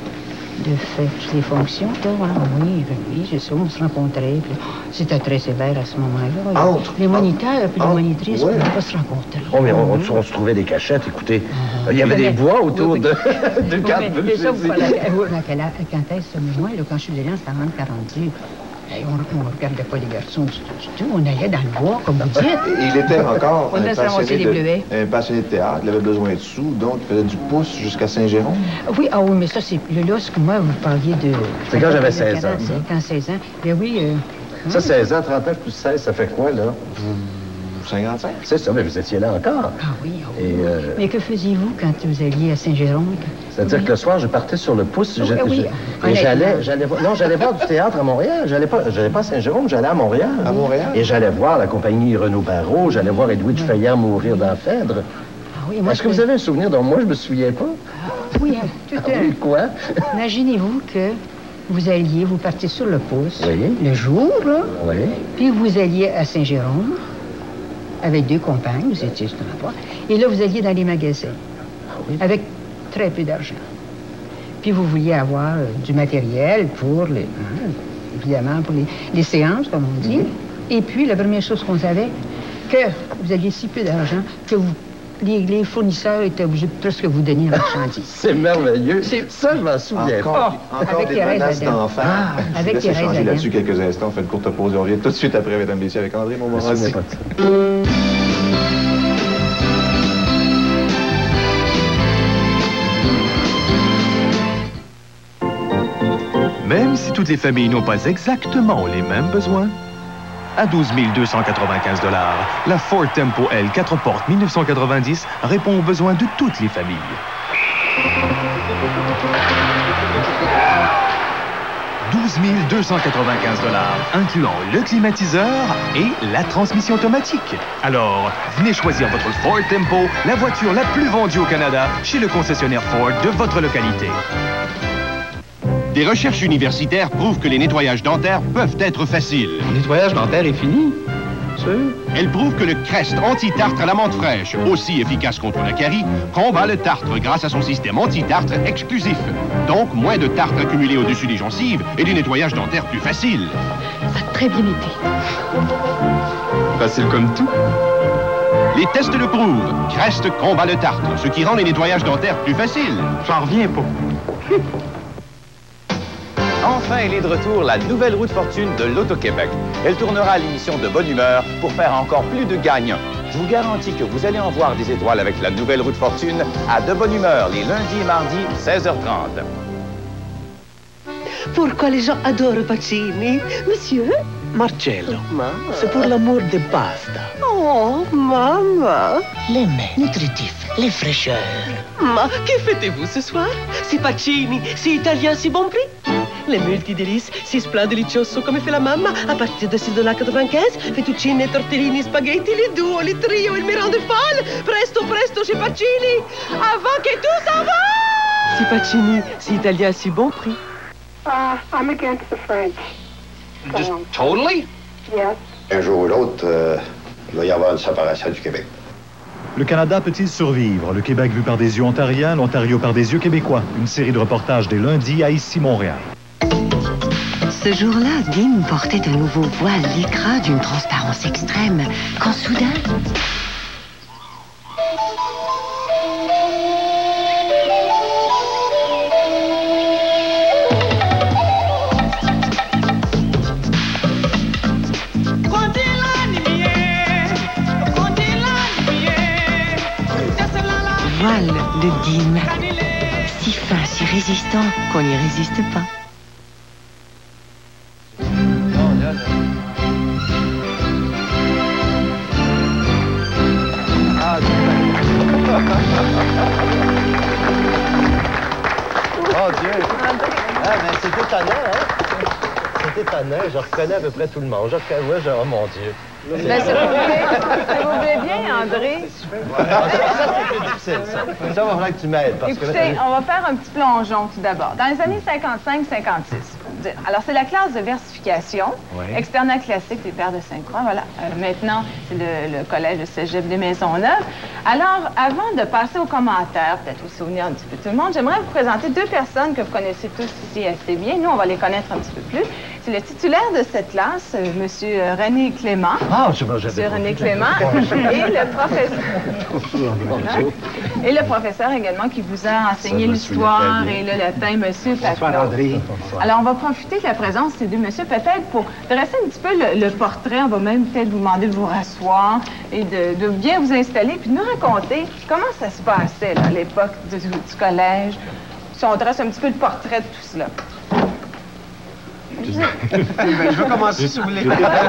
de faire toutes les fonctions, là. Ah, oui, oui, c'est ça, on se rencontrait. C'était très sévère à ce moment-là. Entre... Les moniteurs et les monitrices, ouais. on ne pouvait pas se rencontrer. Oh, mais on, on, on se trouvait des cachettes, écoutez. Ah, il y avait des bois autour oui, oui. de... de quatre... C'est ça, vous parlez... Quand est-ce, moi, là, quand je suis allée en quarante quarante-deux, on ne regardait pas les garçons du tout, du tout. On allait dans le bois, comme vous dites. Et il était encore on un, passionné de, un passionné de théâtre. Il avait besoin de sous, donc il faisait du pouce jusqu'à Saint-Jérôme. Oui, ah oui, mais ça, c'est... Là, ce que moi, vous parliez de... C'est quand j'avais seize ans. Quand seize ans. Mais oui... Euh, ça, seize ans, trente ans plus seize, ça fait quoi, là? cinquante-cinq. C'est ça, mais vous étiez là encore. Ah oui, ah oui. Et, euh... Mais que faisiez-vous quand vous alliez à Saint-Jérôme? C'est-à-dire oui. que le soir, je partais sur le pouce. Oh, je, oui. je, et j'allais, j'allais voir... Non, j'allais voir du théâtre à Montréal. J'allais pas, j'allais pas à Saint-Jérôme, j'allais à Montréal. À Montréal? Et j'allais voir la compagnie Renaud Barrault, j'allais voir Edwidge oui. Fayard mourir d'Enfèdre. Ah oui, moi... Est-ce que vous avez un souvenir dont moi, je me souviens pas? Ah, oui, tout ah, oui, quoi? Imaginez-vous que vous alliez, vous partiez sur le pouce, oui. le jour, là, oui. puis vous alliez à Saint-Jérôme, avec deux compagnes, vous étiez sur la voie, et là, vous alliez dans les magasins, ah, oui. avec très peu d'argent. Puis vous vouliez avoir euh, du matériel pour, les, hein, évidemment, pour les, les séances, comme on dit. Mm-hmm. Et puis, la première chose qu'on savait, que vous aviez si peu d'argent que vous, les, les fournisseurs étaient obligés de presque vous donner la marchandise. C'est merveilleux. Ça, je m'en souviens encore, pas. Encore avec des menaces d'enfants. Ah, avec je vais changer là-dessus quelques instants. On fait une courte pause et on revient tout de suite après, mesdames et messieurs, avec André Montmorency. Même si toutes les familles n'ont pas exactement les mêmes besoins, à douze mille deux cent quatre-vingt-quinze dollars, la Ford Tempo L quatre portes mille neuf cent quatre-vingt-dix répond aux besoins de toutes les familles. douze mille deux cent quatre-vingt-quinze dollars, incluant le climatiseur et la transmission automatique. Alors, venez choisir votre Ford Tempo, la voiture la plus vendue au Canada, chez le concessionnaire Ford de votre localité. Des recherches universitaires prouvent que les nettoyages dentaires peuvent être faciles. Le nettoyage dentaire est fini? Sûr? Elles prouvent que le Crest anti-tartre à la menthe fraîche, aussi efficace contre la carie, combat le tartre grâce à son système anti-tartre exclusif. Donc, moins de tartre accumulé au-dessus des gencives et des nettoyages dentaires plus faciles. Ça a très bien été. Facile comme tout. Les tests le prouvent. Crest combat le tartre, ce qui rend les nettoyages dentaires plus faciles. J'en reviens pas. Enfin, elle est de retour, la nouvelle roue de fortune de l'Auto-Québec. Elle tournera à l'émission de bonne humeur pour faire encore plus de gagnants. Je vous garantis que vous allez en voir des étoiles avec la nouvelle roue de fortune à de bonne humeur les lundis et mardis, seize heures trente. Pourquoi les gens adorent Pacini? Monsieur? Marcello, c'est pour l'amour de pasta. Oh, maman. Les mets nutritifs, les fraîcheurs. Ma, que fêtez-vous ce soir? C'est Pacini, c'est italien, si bon prix. Les multidélices, si splendelicioso come fait la mamma, à partir de six dollars quatre-vingt-quinze, fettuccine, tortellini, spaghetti, les duos, les trios, il me rend folle. Presto, presto chez Pacini, avant que tout s'en va. C'est Pacini, c'est italien, si bon prix. Uh, I'm against the French. Just so, totally? Yes. Un jour ou l'autre, euh, il va y avoir une séparation du Québec. Le Canada peut-il survivre? Le Québec vu par des yeux ontariens, l'Ontario par des yeux québécois. Une série de reportages des lundis à Ici Montréal. Ce jour-là, Dim portait un nouveau voile lycra d'une transparence extrême, quand soudain... Voile de Dim, si fin, si résistant qu'on n'y résiste pas. Dieu! Ah, ben, c'est étonnant, hein? C'est étonnant. Je reconnais à peu près tout le monde. Je reconnais, ouais, je... oh mon Dieu. Ben, si vous voulez, si vous voulez bien, André. Ouais. Ça, c'est plus difficile, ça. Ça va falloir que tu m'aides. Écoutez, là, on va faire un petit plongeon tout d'abord. Dans les années cinquante-cinq cinquante-six, alors c'est la classe de versification, ouais. Externat classique des Pères de Sainte-Croix, voilà. Euh, maintenant, c'est le, le collège de Cégep des Maisonneuves. Alors, avant de passer aux commentaires, peut-être aux souvenirs un petit peu tout le monde, j'aimerais vous présenter deux personnes que vous connaissez tous ici assez bien. Nous, on va les connaître un petit peu plus. C'est le titulaire de cette classe, euh, M. René Clément. Ah, je sais pas, M. René Clément et le professeur. Et le professeur également qui vous a enseigné l'histoire et le latin, M. Patlot. Alors, on va profiter de la présence de ces deux messieurs peut-être pour dresser un petit peu le, le portrait. On va même peut-être vous demander de vous rasseoir et de, de bien vous installer puis de nous raconter comment ça se passait là, à l'époque du, du collège. Si on dresse un petit peu le portrait de tout cela. Ben, je vais commencer si vous voulez.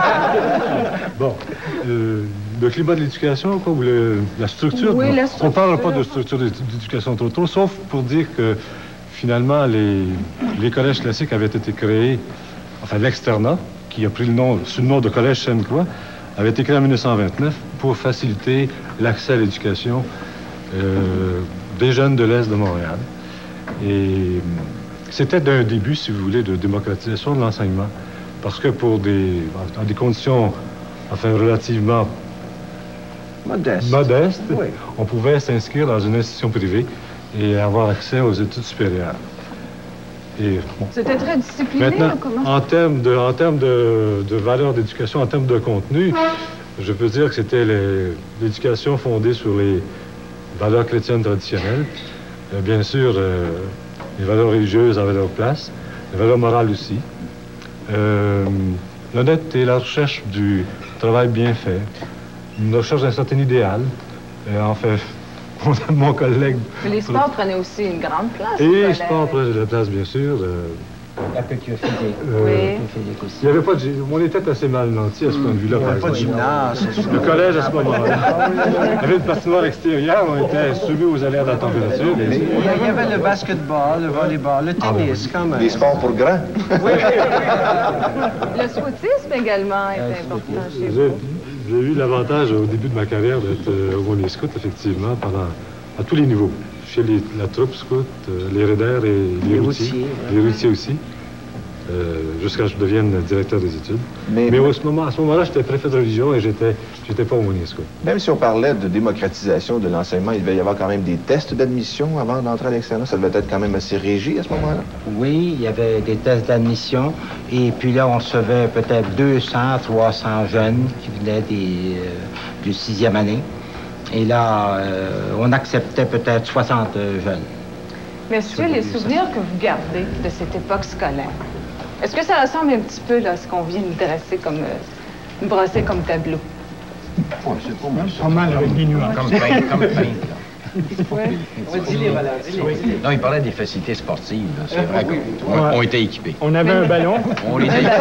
Bon, euh, le climat de l'éducation, quoi, ou le, la structure? Oui, la structure. On ne parle pas de structure d'éducation trop tôt, sauf pour dire que finalement, les, les collèges classiques avaient été créés, enfin l'externat, qui a pris le nom, sous le nom de collège Sainte-Croix, avait été créé en mille neuf cent vingt-neuf pour faciliter l'accès à l'éducation euh, des jeunes de l'Est de Montréal. Et c'était d'un début, si vous voulez, de démocratisation de l'enseignement. Parce que pour des, dans des conditions, enfin, relativement modestes, modestes oui. On pouvait s'inscrire dans une institution privée et avoir accès aux études supérieures. Et, bon. C'était très discipliné, maintenant, ou comment? En termes de, en termes de, de valeur d'éducation, en termes de contenu, je peux dire que c'était l'éducation fondée sur les valeurs chrétiennes traditionnelles. Euh, bien sûr, euh, les valeurs religieuses avaient leur place, les valeurs morales aussi. Euh, L'honnêteté, la recherche du travail bien fait, une recherche d'un certain idéal. Et en fait, mon collègue... Mais les sports prenaient aussi une grande place. Et les sports prenaient de la place, bien sûr. Euh, La culture physique. Euh, oui. aussi. Il y avait pas de... On était assez mal nantis à ce point de vue-là. Il n'y avait pas de gymnase. Le collège, à ce moment-là. Il y avait une patinoire extérieure, on était soumis aux aléas de la température. Mais il y avait le basketball, le volleyball, le tennis, quand même. Des sports pour grands. Oui, oui, Le scoutisme également était important chez vous. J'ai eu l'avantage au début de ma carrière d'être euh, au Bonnet Scout, effectivement, pendant, à tous les niveaux. Chez les, la troupe scout, euh, les raiders et les, les routiers. routiers ouais. Les routiers aussi. Euh, jusqu'à ce que je devienne directeur des études. Mais, Mais au, ce moment, à ce moment-là, j'étais préfet de religion et j'étais j'étais pas au Bonnet Scout. Même si on parlait de démocratisation de l'enseignement, il devait y avoir quand même des tests d'admission avant d'entrer à l'externat. Ça devait être quand même assez régi à ce moment-là. Oui, il y avait des tests d'admission. Et puis là, on recevait peut-être deux cents, trois cents jeunes qui venaient des, euh, du sixième année. Et là, euh, on acceptait peut-être soixante jeunes. Monsieur, les souvenirs que vous gardez de cette époque scolaire, est-ce que ça ressemble un petit peu là, à ce qu'on vient de dresser comme, euh, brosser comme tableau? Oh, c'est pas mal. Pas mal avec des nuances. Comme peint, comme peint. Ouais. dis-les, voilà, dis-les. Non, il parlait des facilités sportives. C'est vrai qu'on Ouais. on était équipés. On avait un ballon. On les a équipés.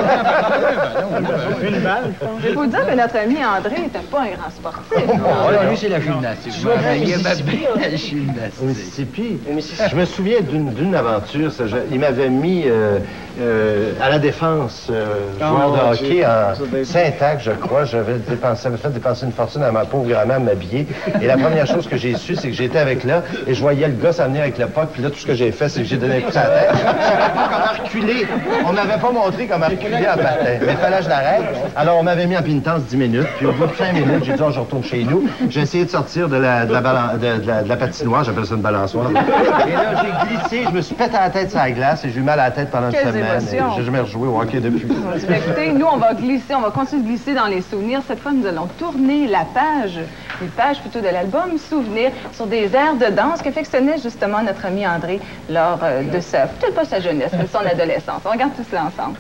Une balle, je pense. Je peux vous dire que notre ami André n'était pas un grand sportif. Oh, lui, c'est la gymnastique. Je m'appelle la gymnastique. Mississippi. Je me souviens d'une aventure. Ça, je, il m'avait mis euh, euh, à la défense, euh, joueur de hockey à Saint-Act, je crois. J'avais dépensé, fait dépenser une fortune à ma pauvre grand-mère m'habiller. Et la première chose que j'ai su, c'est que j'étais avec là et je voyais le gars s'en venir avec le puck. Puis là, tout ce que j'ai fait, c'est que j'ai donné un coup à la tête. Je savais pas comment reculer. On m'avait pas montré comment reculer en patin. Mais il fallait que je l'arrête. Alors, on m'avait mis en pénitence dix minutes. Puis au bout de cinq minutes, j'ai dit, oh, je retourne chez nous. J'ai essayé de sortir de la, de la, balan de, de la, de la patinoire. J'appelle ça une balançoire. Et là, j'ai glissé. Je me suis pété la tête sur la glace et j'ai eu mal à la tête pendant une Quelles semaine. émotions. J'ai jamais rejoué au hockey depuis. Écoutez, nous, on va glisser, on va continuer de glisser dans les souvenirs. Cette fois, nous allons tourner la page, une page plutôt de l'album Souvenirs, sur des airs de danse qu'affectionnait justement notre ami André lors euh, de sa, peut-être pas sa jeunesse, mais son adolescence. On regarde tout cela ensemble.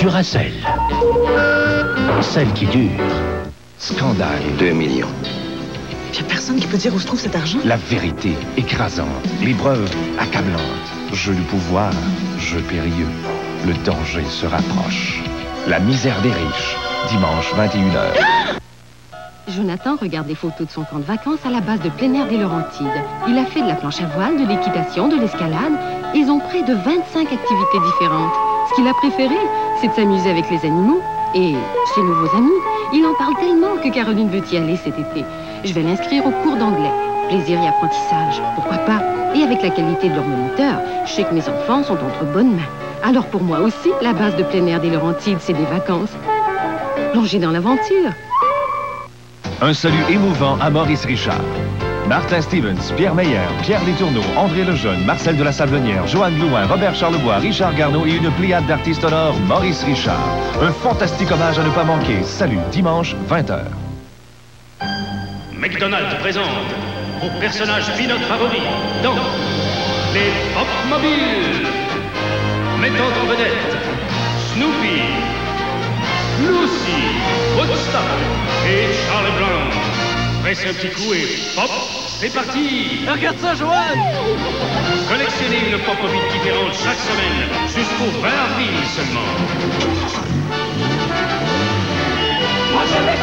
Duracell. Celle qui dure. Scandale. Deux millions. Il n'y a personne qui peut dire où se trouve cet argent. La vérité écrasante. Les preuves accablantes. Jeu du pouvoir, jeu périlleux. Le danger se rapproche. La misère des riches. Dimanche, vingt et une heures. Jonathan regarde des photos de son camp de vacances à la base de plein air des Laurentides. Il a fait de la planche à voile, de l'équitation, de l'escalade. Ils ont près de vingt-cinq activités différentes. Ce qu'il a préféré, c'est de s'amuser avec les animaux. Et ses nouveaux amis, il en parle tellement que Caroline veut y aller cet été. Je vais l'inscrire au cours d'anglais. Plaisir et apprentissage, pourquoi pas. Et avec la qualité de leur moniteur, je sais que mes enfants sont entre bonnes mains. Alors pour moi aussi, la base de plein air des Laurentides, c'est des vacances. Plongez dans l'aventure. Un salut émouvant à Maurice Richard. Martin Stevens, Pierre Meyer, Pierre Letourneau, André Lejeune, Marcel de la Sablonnière, Joanne Blouin, Robert Charlebois, Richard Garneau et une pléiade d'artistes honore Maurice Richard. Un fantastique hommage à ne pas manquer. Salut, dimanche, vingt heures. McDonald's présente vos personnages pilotes favoris dans les Pop Mobiles. Mettant en vedette Snoopy, Lucy, Woodstock et Charlie Brown. Pressez un petit coup et pop, c'est parti! Regarde ça, Joanne! Collectionnez une Pop Mobile différente chaque semaine jusqu'au vingt avril seulement. Moi, je vais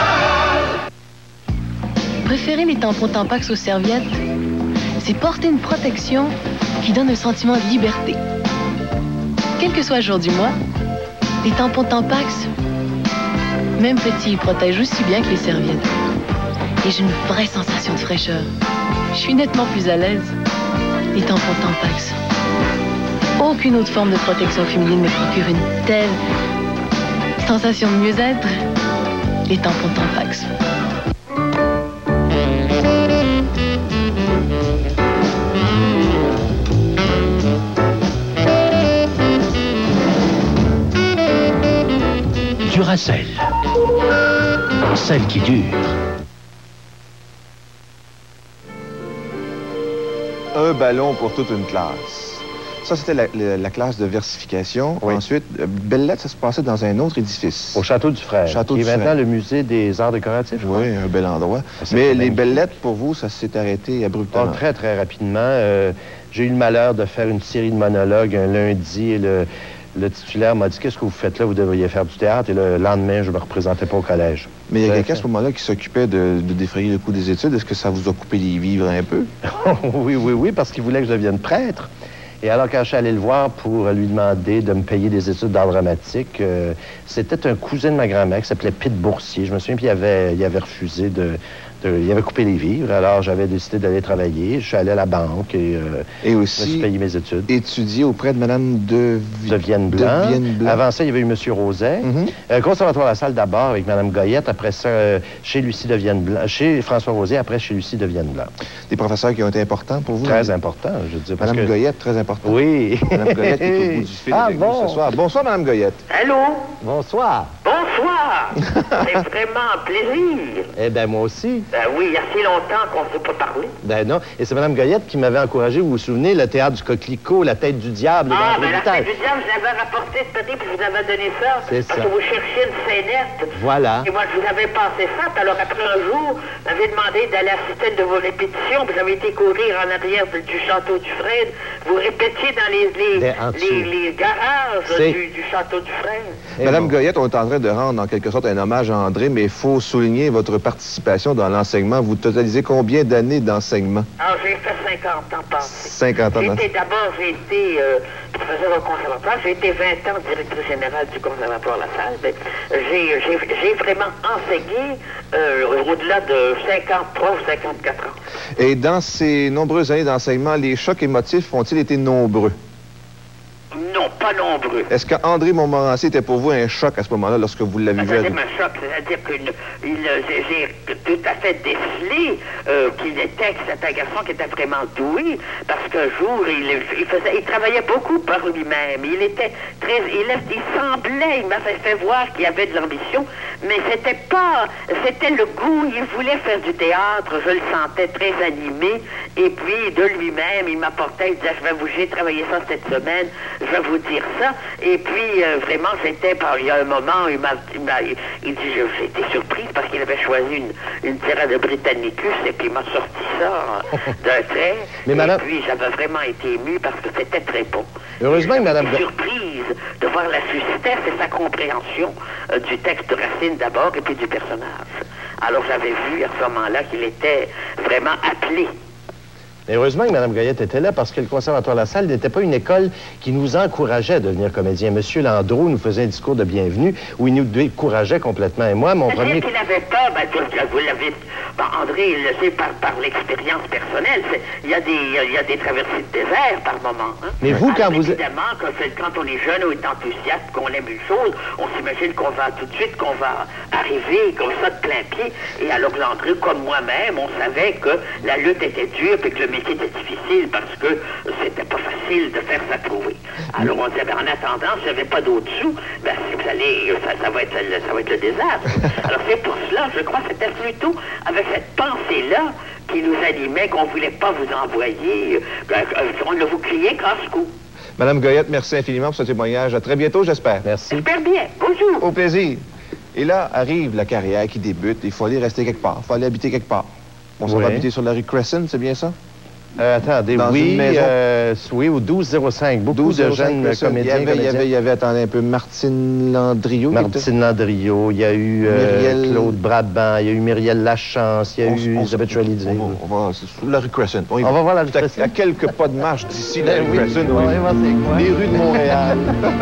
Préférer les tampons Tampax aux serviettes, c'est porter une protection qui donne un sentiment de liberté. Quel que soit le jour du mois, les tampons Tampax, même petits, protègent aussi bien que les serviettes. Et j'ai une vraie sensation de fraîcheur. Je suis nettement plus à l'aise. Les tampons Tampax. Aucune autre forme de protection féminine ne procure une telle sensation de mieux-être. Les tampons Tampax. Duracell. Celle qui dure. Un ballon pour toute une classe. Ça, c'était la, la, la classe de versification. Oui. Ensuite, Belles-Lettres, ça se passait dans un autre édifice. Au Château du Frère, Château qui du est maintenant Frère. le musée des arts décoratifs. Oui, un bel endroit. Ça, mais les Belles-Lettres, pour vous, ça s'est arrêté abruptement. Oh, très, très rapidement. Euh, j'ai eu le malheur de faire une série de monologues un lundi et le... Le titulaire m'a dit, qu'est-ce que vous faites là? Vous devriez faire du théâtre. Et le lendemain, je ne me représentais pas au collège. Mais il y a quelqu'un à ce moment-là qui s'occupait de, de défrayer le coût des études. Est-ce que ça vous a coupé les vivres un peu? Oui, oui, oui, parce qu'il voulait que je devienne prêtre. Et alors, quand je suis allé le voir pour lui demander de me payer des études d'art dramatique, euh, c'était un cousin de ma grand-mère qui s'appelait Pete Boursier. Je me souviens, puis il avait, il avait refusé de... De, il avait coupé les vivres, alors j'avais décidé d'aller travailler. Je suis allé à la banque et, euh, et aussi, je me suis payé mes études. Étudier auprès de Mme de, de Vienne-Blanc. De Vienne-Blanc. Avant ça, il y avait eu M. Roset. Mm-hmm. euh, Conservatoire de la Salle d'abord avec Mme Goyette. Après ça, euh, chez Lucie de Vienne-Blanc. Chez François Rosier, après chez Lucie de Vienne-Blanc. Des professeurs qui ont été importants pour vous? Très importants, je veux dire. Mme que... Goyette, très importante. Oui. Mme Goyette qui est au bout du fil ah, avec bon. vous ce soir. Bonsoir, Mme Goyette. Allô? Bonsoir. Bonsoir. C'est vraiment un plaisir. Eh bien, moi aussi. Ben oui, il y a si longtemps qu'on ne s'est pas parlé. Ben non. Et c'est Mme Goyette qui m'avait encouragé, vous vous souvenez, le théâtre du Coquelicot, la tête du diable. Ah, ben la tête du diable, je l'avais rapporté ce matin, puis je vous avais donné ça. C'est parce ça. que vous cherchiez une scénette. Voilà. Et moi, je vous avais passé ça. Puis alors, après un jour, vous m'avez demandé d'aller assister de vos répétitions, puis j'avais été courir en arrière du, du château du Frêne. Vous répétiez dans les, les, les, les garages du, du château du Frêne. Mme bon. Goyette, on est en train de rendre en quelque sorte un hommage à André, mais il faut souligner votre participation dans l'enseignement. Vous totalisez combien d'années d'enseignement? Ah, j'ai fait cinquante ans passés. cinquante ans. J'ai été d'abord, j'ai été euh, professeur au conservatoire. J'ai été vingt ans directrice générale du conservatoire La Salle. J'ai vraiment enseigné euh, au-delà de cinquante-trois ou cinquante-quatre ans. Et dans ces nombreuses années d'enseignement, les chocs émotifs ont-ils été nombreux? Non, pas nombreux. Est-ce qu'André Montmorency était pour vous un choc à ce moment-là lorsque vous l'avez vu? C'est un choc, c'est-à-dire que j'ai tout à fait décelé euh, qu'il était, que c'était un garçon qui était vraiment doué, parce qu'un jour, il, il, faisait, il travaillait beaucoup par lui-même. Il était très... Il, il semblait, il m'avait fait voir qu'il avait de l'ambition, mais c'était pas... C'était le goût, il voulait faire du théâtre, je le sentais très animé, et puis de lui-même, il m'apportait, il disait, je vais vous, j'ai travaillé ça cette semaine, je vais vous dire dire ça. Et puis, euh, vraiment, j'étais, il y a un moment, il m'a, il, m'a, il dit, j'ai été surprise parce qu'il avait choisi une, une tirade de Britannicus et puis il m'a sorti ça d'un trait. Mais et madame... puis, j'avais vraiment été ému parce que c'était très bon. Heureusement que madame... J'étais surprise de voir la justesse et sa compréhension euh, du texte de Racine d'abord et puis du personnage. Alors, j'avais vu à ce moment-là qu'il était vraiment appelé. Et heureusement que Mme Goyette était là parce que le Conservatoire La Salle n'était pas une école qui nous encourageait à devenir comédien. Monsieur Landreau nous faisait un discours de bienvenue où il nous décourageait complètement. Et moi, mon premier... qu'il n'avait pas, ben, vous l'avez... Ben, André, il le sait par, par l'expérience personnelle. Il y, a des, il y a des traversées de désert par moment. Hein? Mais vous, quand Alors, vous... Évidemment, quand, quand on est jeune, on est enthousiaste, qu'on aime une chose, on s'imagine qu'on va tout de suite, qu'on va arriver comme ça de plein pied. Et alors Landry, comme moi-même, on savait que la lutte était dure et que le métier était difficile parce que c'était pas facile de faire sa trouver. Alors on disait, ben, en attendant, s'il n'y avait pas d'autres sous, ben, si vous allez, ça, ça, va être, ça va être le désastre. Alors c'est pour cela, je crois que c'était plutôt avec cette pensée-là qui nous animait, qu'on ne voulait pas vous envoyer, euh, on ne vous criait casse-cou. Madame Goyette, merci infiniment pour ce témoignage. À très bientôt, j'espère. Merci. J'espère bien. Bonjour. Au plaisir. Et là arrive la carrière qui débute. Il faut aller rester quelque part. Il faut aller habiter quelque part. On s'en Oui. va habiter sur la rue Crescent, c'est bien ça? Euh, attendez, Dans oui, une maison. euh, oui, au douze zéro cinq. Beaucoup douze de zéro cinq jeunes Crescent. comédiens. Il y avait, il y comédiennes. avait, il y avait, attendez un peu, Martine Landriot. Martine Landriot, il y a eu euh, Myriel- Claude Brabant, il y a eu Myriel Lachance, il y a On eu s- on s- Elisabeth Choualidze. On va, on va- c'est sur la rue Crescent. y On va voir la rue C'est à- Crescent. À quelques pas de marche d'ici, la Ben rue oui, Crescent. on va voir c'est quoi. Les rues de Montréal.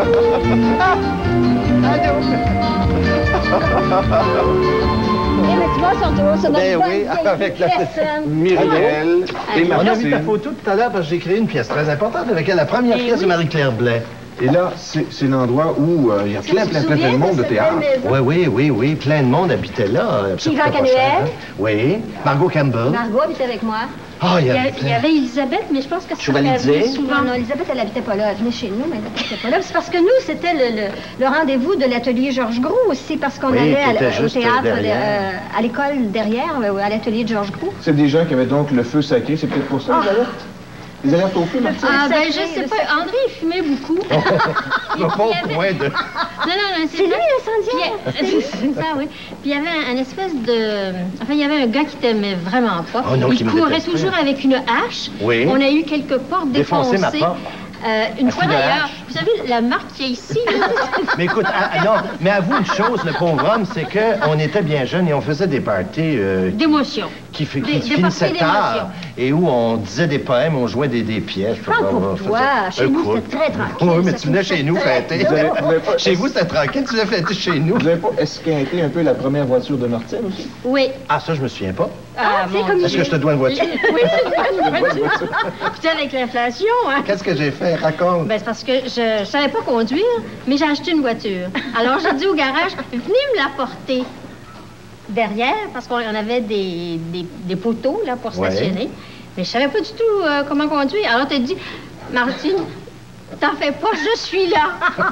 Eh bien, tu vois, ils sont toujours sur notre Ben bonne oui, vieille avec la Crescent. Myriel et On a vu Martine. ta photo tout à l'heure parce que j'ai créé une pièce très importante avec elle, la première Eh pièce de oui. Marie-Claire Blais. Et là, c'est c'est l'endroit où euh, il y a Est-ce que plein, tu plein, te plein, plein de souviens monde de cette théâtre. belle maison? Oui, oui, oui, oui, plein de monde habitait là. euh, ça Puis coûtait Jean pas cher, Canuel. hein. Oui, Margot Campbell. Margot habitait avec moi. Ah, il y Il y, avait a- il y avait Elisabeth, mais je pense que ça Chevalier. venait souvent. Non, Elisabeth, elle habitait pas là. Elle venait chez nous, mais elle habitait pas là. C'est parce que nous, c'était le, le, le rendez-vous de l'atelier Georges Groux aussi, parce qu'on Oui, allait qui à- était au juste théâtre, derrière. euh, à l'école derrière, euh, à l'atelier de Georges Groux. C'est des gens qui avaient donc le feu sacré, c'est peut-être pour ça, les alertes? Les alertes au feu, Martine? Ah, ben, je sais pas. André, il fumait beaucoup. Pas au point de... Non, non, non, C'est lui, l'incendiaire. Puis, c'est ça, oui. Puis il y avait un, un espèce de... Enfin, il y avait un gars qui t'aimait vraiment pas. Oh non, qui il me courait détestait. toujours avec une hache. Oui. On a eu quelques portes Défoncer défoncées. ma porte. Euh, une À fois coup de d'ailleurs, hache. vous savez, la marque qui est ici, là, Mais écoute, ah, ah, non, mais avoue une chose, le pauvre homme, c'est qu'on était bien jeunes et on faisait des parties euh, d'émotion. qui, fi- Des- qui des finissaient parties tard d'émotion. et où on disait des poèmes, on jouait des, des pièces. Parle pour On toi. faisait- Chez nous, Écoute. c'était très tranquille. Oui, mais Ça, tu venais c'était chez nous très fêter. drôle. Vous avez- vous avez pas- Chez vous, c'était tranquille, tu venais fêter chez nous. Vous n'avez pas esquinté un peu la première voiture de Martine aussi? oui. Ah, ça, je me souviens pas. Ah, c'est mon comme Dieu. Est-ce que je te dois une voiture? Oui, c'est une voiture. Puis avec l'inflation, hein. Qu'est-ce que j'ai fait? Raconte. Ben, c'est parce que je, je savais pas conduire, mais j'ai acheté une voiture. Alors, j'ai dit au garage, venez me la porter derrière, parce qu'on on avait des, des, des poteaux, là, pour Ouais. stationner. Mais je savais pas du tout euh, comment conduire. Alors, t'as dit, Martine, t'en fais pas, je suis là.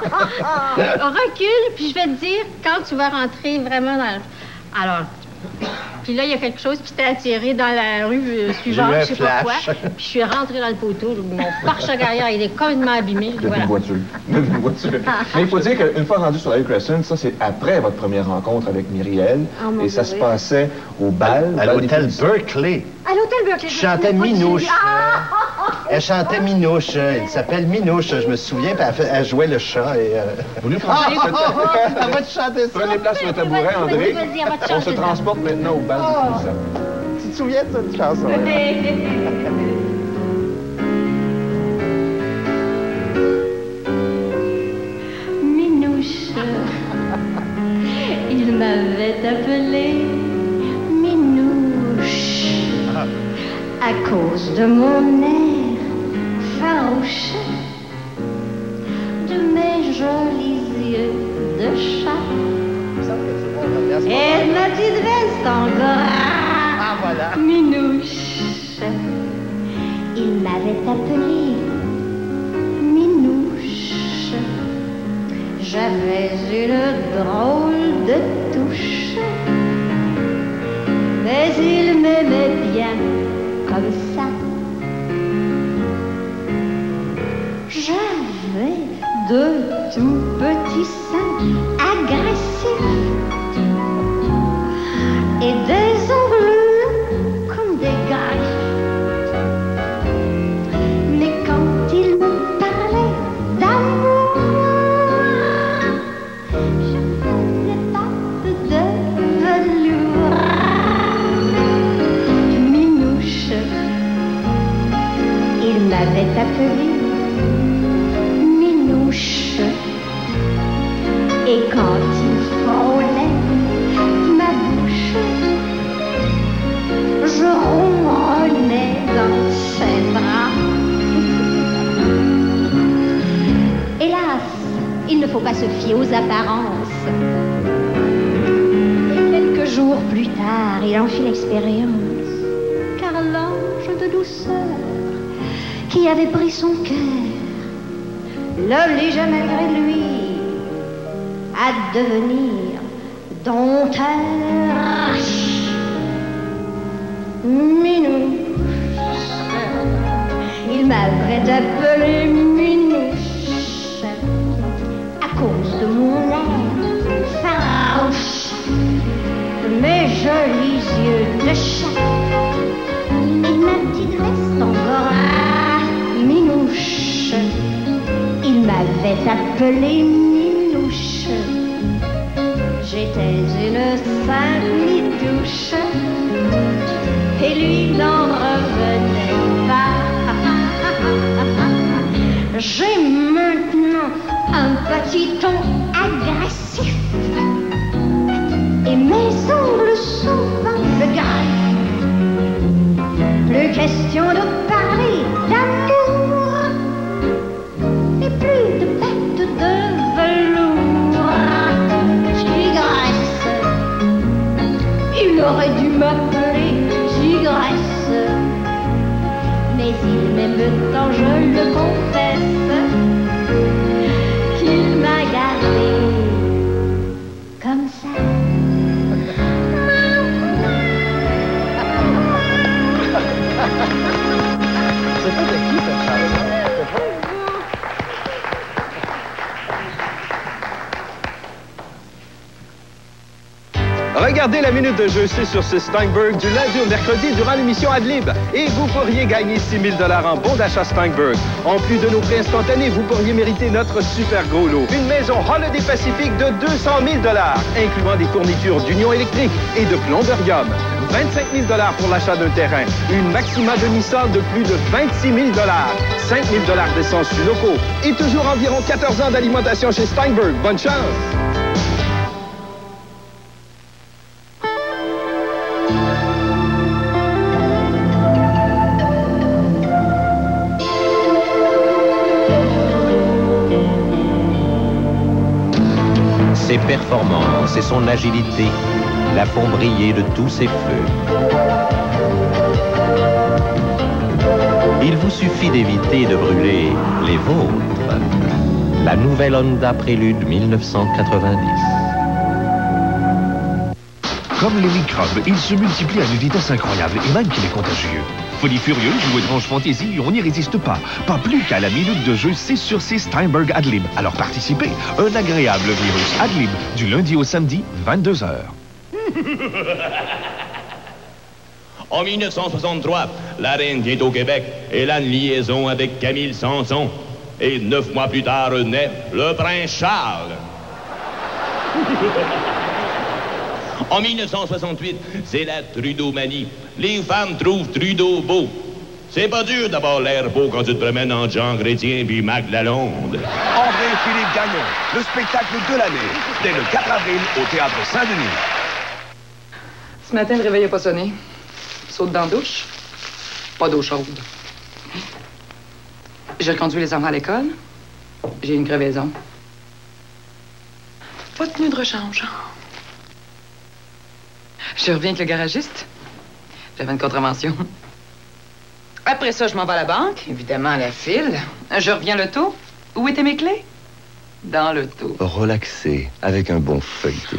Recule, puis je vais te dire quand tu vas rentrer vraiment dans le... Alors, puis là, il y a quelque chose qui t'a attiré dans la rue euh, suivante, eu un je sais pas quoi. flash. Puis je suis rentrée dans le poteau, mon pare-choc arrière, il est complètement abîmé. De Voilà. une voiture. De une voiture. Mais il faut dire qu'une fois rendu sur la rue Crescent, ça c'est après votre première rencontre avec Myriel. Oh, mon et ça Dieu, se oui. passait au bal. À bal l'hôtel des- Berkeley. À l'hôtel Berkeley. Je je chantais me souviens pas de Minouche. celui- Ah! Elle chantait Minouche. Elle s'appelle Minouche, je me souviens. Puis elle, fait- elle jouait le chat et... Euh... Vous voulez Ah, prendre- ah, ah, ah, elle va te chanter ça. Prenez place sur le tabouret, André. Vas-y, on va te On se chanter ça. transporte maintenant au bal Oh. des Puissants. Tu te souviens de cette chanson? Minouche, il m'avait appelé Minouche à cause de mon air farouche, de mes jolis yeux de chat et de ma petite veste en gras. Ah, voilà. Minouche, il m'avait appelé Minouche. J'avais une drôle de touche, mais il m'aimait bien comme ça. J'avais de tout petits seins agressifs et des ongles comme des griffes. Mais quand il me parlait d'amour, je faisais pattes de velours. Minouche, il m'avait appelé Minouche. Et quand il frôlait ma bouche, je ronronnais dans ses bras. Hélas, il ne faut pas se fier aux apparences. Et quelques jours plus tard, il en fit l'expérience, car l'ange de douceur qui avait pris son cœur l'obligeait malgré lui à devenir dompteur. Minouche, il m'avait appelé Minouche à cause de mon air farouche, de mes jolis yeux de chat et ma petite veste en bras. Minouche, il m'avait appelé Minouche. J'étais une simple mitouche et lui n'en revenait pas. J'ai maintenant un petit ton agressif et mes ongles sont pleins de griffes. Plus question de parler d'amour et plus de pattes de velours. Tigresse, il aurait dû m'appeler Tigresse, mais il m'aime tant, je le confesse, qu'il m'a gardé comme ça. C'était de qui cette chanson? Regardez la minute de jeu C sur ce Steinberg du lundi au mercredi durant l'émission Adlib. Et vous pourriez gagner six mille dollars en bons d'achat Steinberg. En plus de nos prix instantanés, vous pourriez mériter notre super gros lot. Une maison Holiday Pacific de deux cent mille dollars, incluant des fournitures d'Union électrique et de Plomberium. vingt-cinq mille dollars pour l'achat d'un terrain. Une Maxima de Nissan de plus de vingt-six mille dollars. cinq mille dollars d'essence locaux. Et toujours environ quatorze ans d'alimentation chez Steinberg. Bonne chance! Ses performances et son agilité la font briller de tous ses feux. Il vous suffit d'éviter de brûler les vôtres. La nouvelle Honda Prélude mille neuf cent quatre-vingt-dix. Comme les microbes, ils se multiplient à une vitesse incroyable et même qu'il est contagieux. Folie furieuse ou étrange fantaisie, on n'y résiste pas. Pas plus qu'à la minute de jeu six sur six Steinberg Adlib. Alors participez. Un agréable virus Adlib du lundi au samedi, vingt-deux heures. En mille neuf cent soixante-trois, la reine vient au Québec et a une liaison avec Camille Sanson. Et neuf mois plus tard naît le prince Charles. En mille neuf cent soixante-huit, c'est la Trudeau-manie. Les femmes trouvent Trudeau beau. C'est pas dur d'avoir l'air beau quand tu te promènes en Jean Chrétien puis Mac Lalonde. André-Philippe Gagnon, le spectacle de l'année, dès le quatre avril au Théâtre Saint-Denis. Ce matin, le réveil n'a pas sonné. Saute dans la douche. Pas d'eau chaude. J'ai reconduit les enfants à l'école. J'ai une crevaison. Pas de tenue de rechange. Je reviens avec le garagiste. J'avais une contravention. Après ça, je m'en vais à la banque. Évidemment, à la file. Je reviens l'auto. Où étaient mes clés? Dans l'auto. Relaxé, avec un bon feuilleté.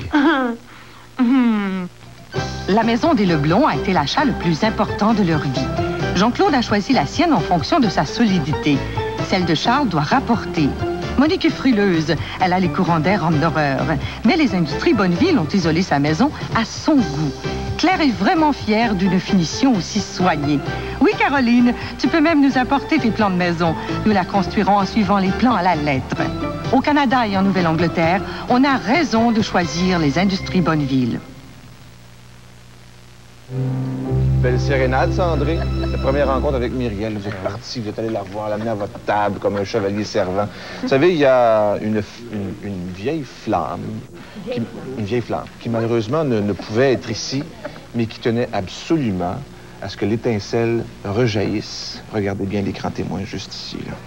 La maison des Leblond a été l'achat le plus important de leur vie. Jean-Claude a choisi la sienne en fonction de sa solidité. Celle de Charles doit rapporter. Monique est frileuse. Elle a les courants d'air en horreur. Mais les industries Bonneville ont isolé sa maison à son goût. Claire est vraiment fière d'une finition aussi soignée. Oui, Caroline, tu peux même nous apporter tes plans de maison. Nous la construirons en suivant les plans à la lettre. Au Canada et en Nouvelle-Angleterre, on a raison de choisir les industries Bonneville. Belle sérénade, ça, André. La première rencontre avec Myriel, vous êtes parti, vous êtes allé la revoir, l'amener à votre table comme un chevalier servant. Vous savez, il y a une, une, une vieille flamme, qui, une vieille flamme, qui malheureusement ne, ne pouvait être ici, mais qui tenait absolument à ce que l'étincelle rejaillisse. Regardez bien l'écran témoin juste ici, là.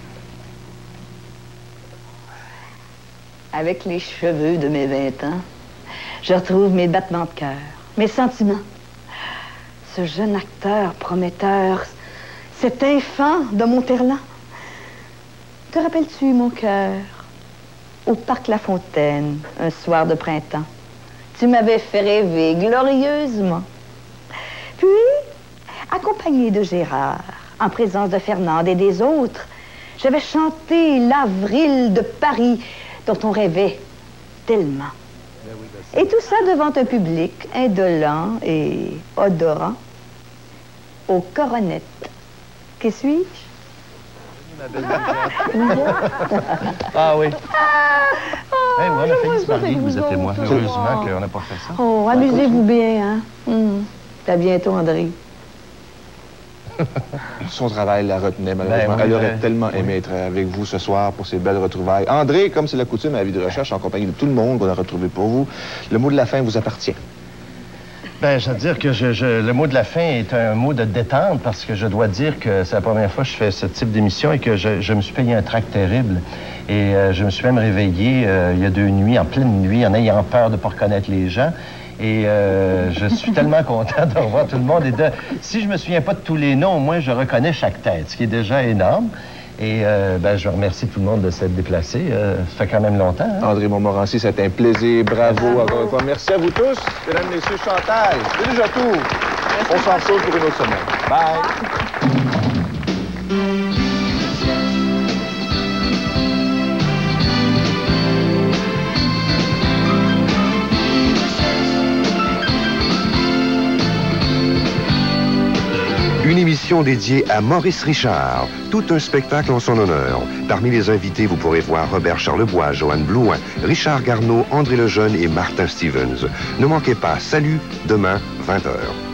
Avec les cheveux de mes vingt ans, je retrouve mes battements de cœur, mes sentiments. Ce jeune acteur prometteur, cet infant de Monterland. Te rappelles-tu, mon cœur, au parc La Fontaine, un soir de printemps? Tu m'avais fait rêver glorieusement. Puis, accompagné de Gérard, en présence de Fernande et des autres, j'avais chanté l'Avril de Paris dont on rêvait tellement. Et tout ça devant un public indolent et odorant. Aux coronettes. Que suis-je? Ah oui. Oh, hey, on a failli se marier, vous vous êtes et moi. autres. Heureusement qu'on n'a pas fait ça. Oh, amusez-vous bien, hein? Hum. À bientôt, André. Son travail la retenait, malheureusement. Ben oui, Elle aurait ben, tellement aimé être avec vous ce soir pour ces belles retrouvailles. André, comme c'est la coutume à la vie de recherche, en compagnie de tout le monde qu'on a retrouvé pour vous, le mot de la fin vous appartient. Ben, je veux dire que je, je, le mot de la fin est un mot de détente parce que je dois dire que c'est la première fois que je fais ce type d'émission et que je, je me suis payé un trac terrible. Et euh, je me suis même réveillé euh, il y a deux nuits, en pleine nuit, en ayant peur de ne pas reconnaître les gens. Et euh, je suis tellement content de revoir tout le monde. Et de, si je me souviens pas de tous les noms, au moins je reconnais chaque tête, ce qui est déjà énorme. Et euh, ben, je remercie tout le monde de s'être déplacé. Euh, ça fait quand même longtemps. Hein? André Montmorency, c'est un plaisir. Bravo encore une fois. Merci à vous tous. Mesdames, messieurs, Chantal, c'est déjà tout. On s'en sauve pour une autre semaine. Bye. Une émission dédiée à Maurice Richard. Tout un spectacle en son honneur. Parmi les invités, vous pourrez voir Robert Charlebois, Joanne Blouin, Richard Garneau, André Lejeune et Martin Stevens. Ne manquez pas, salut, demain, vingt heures.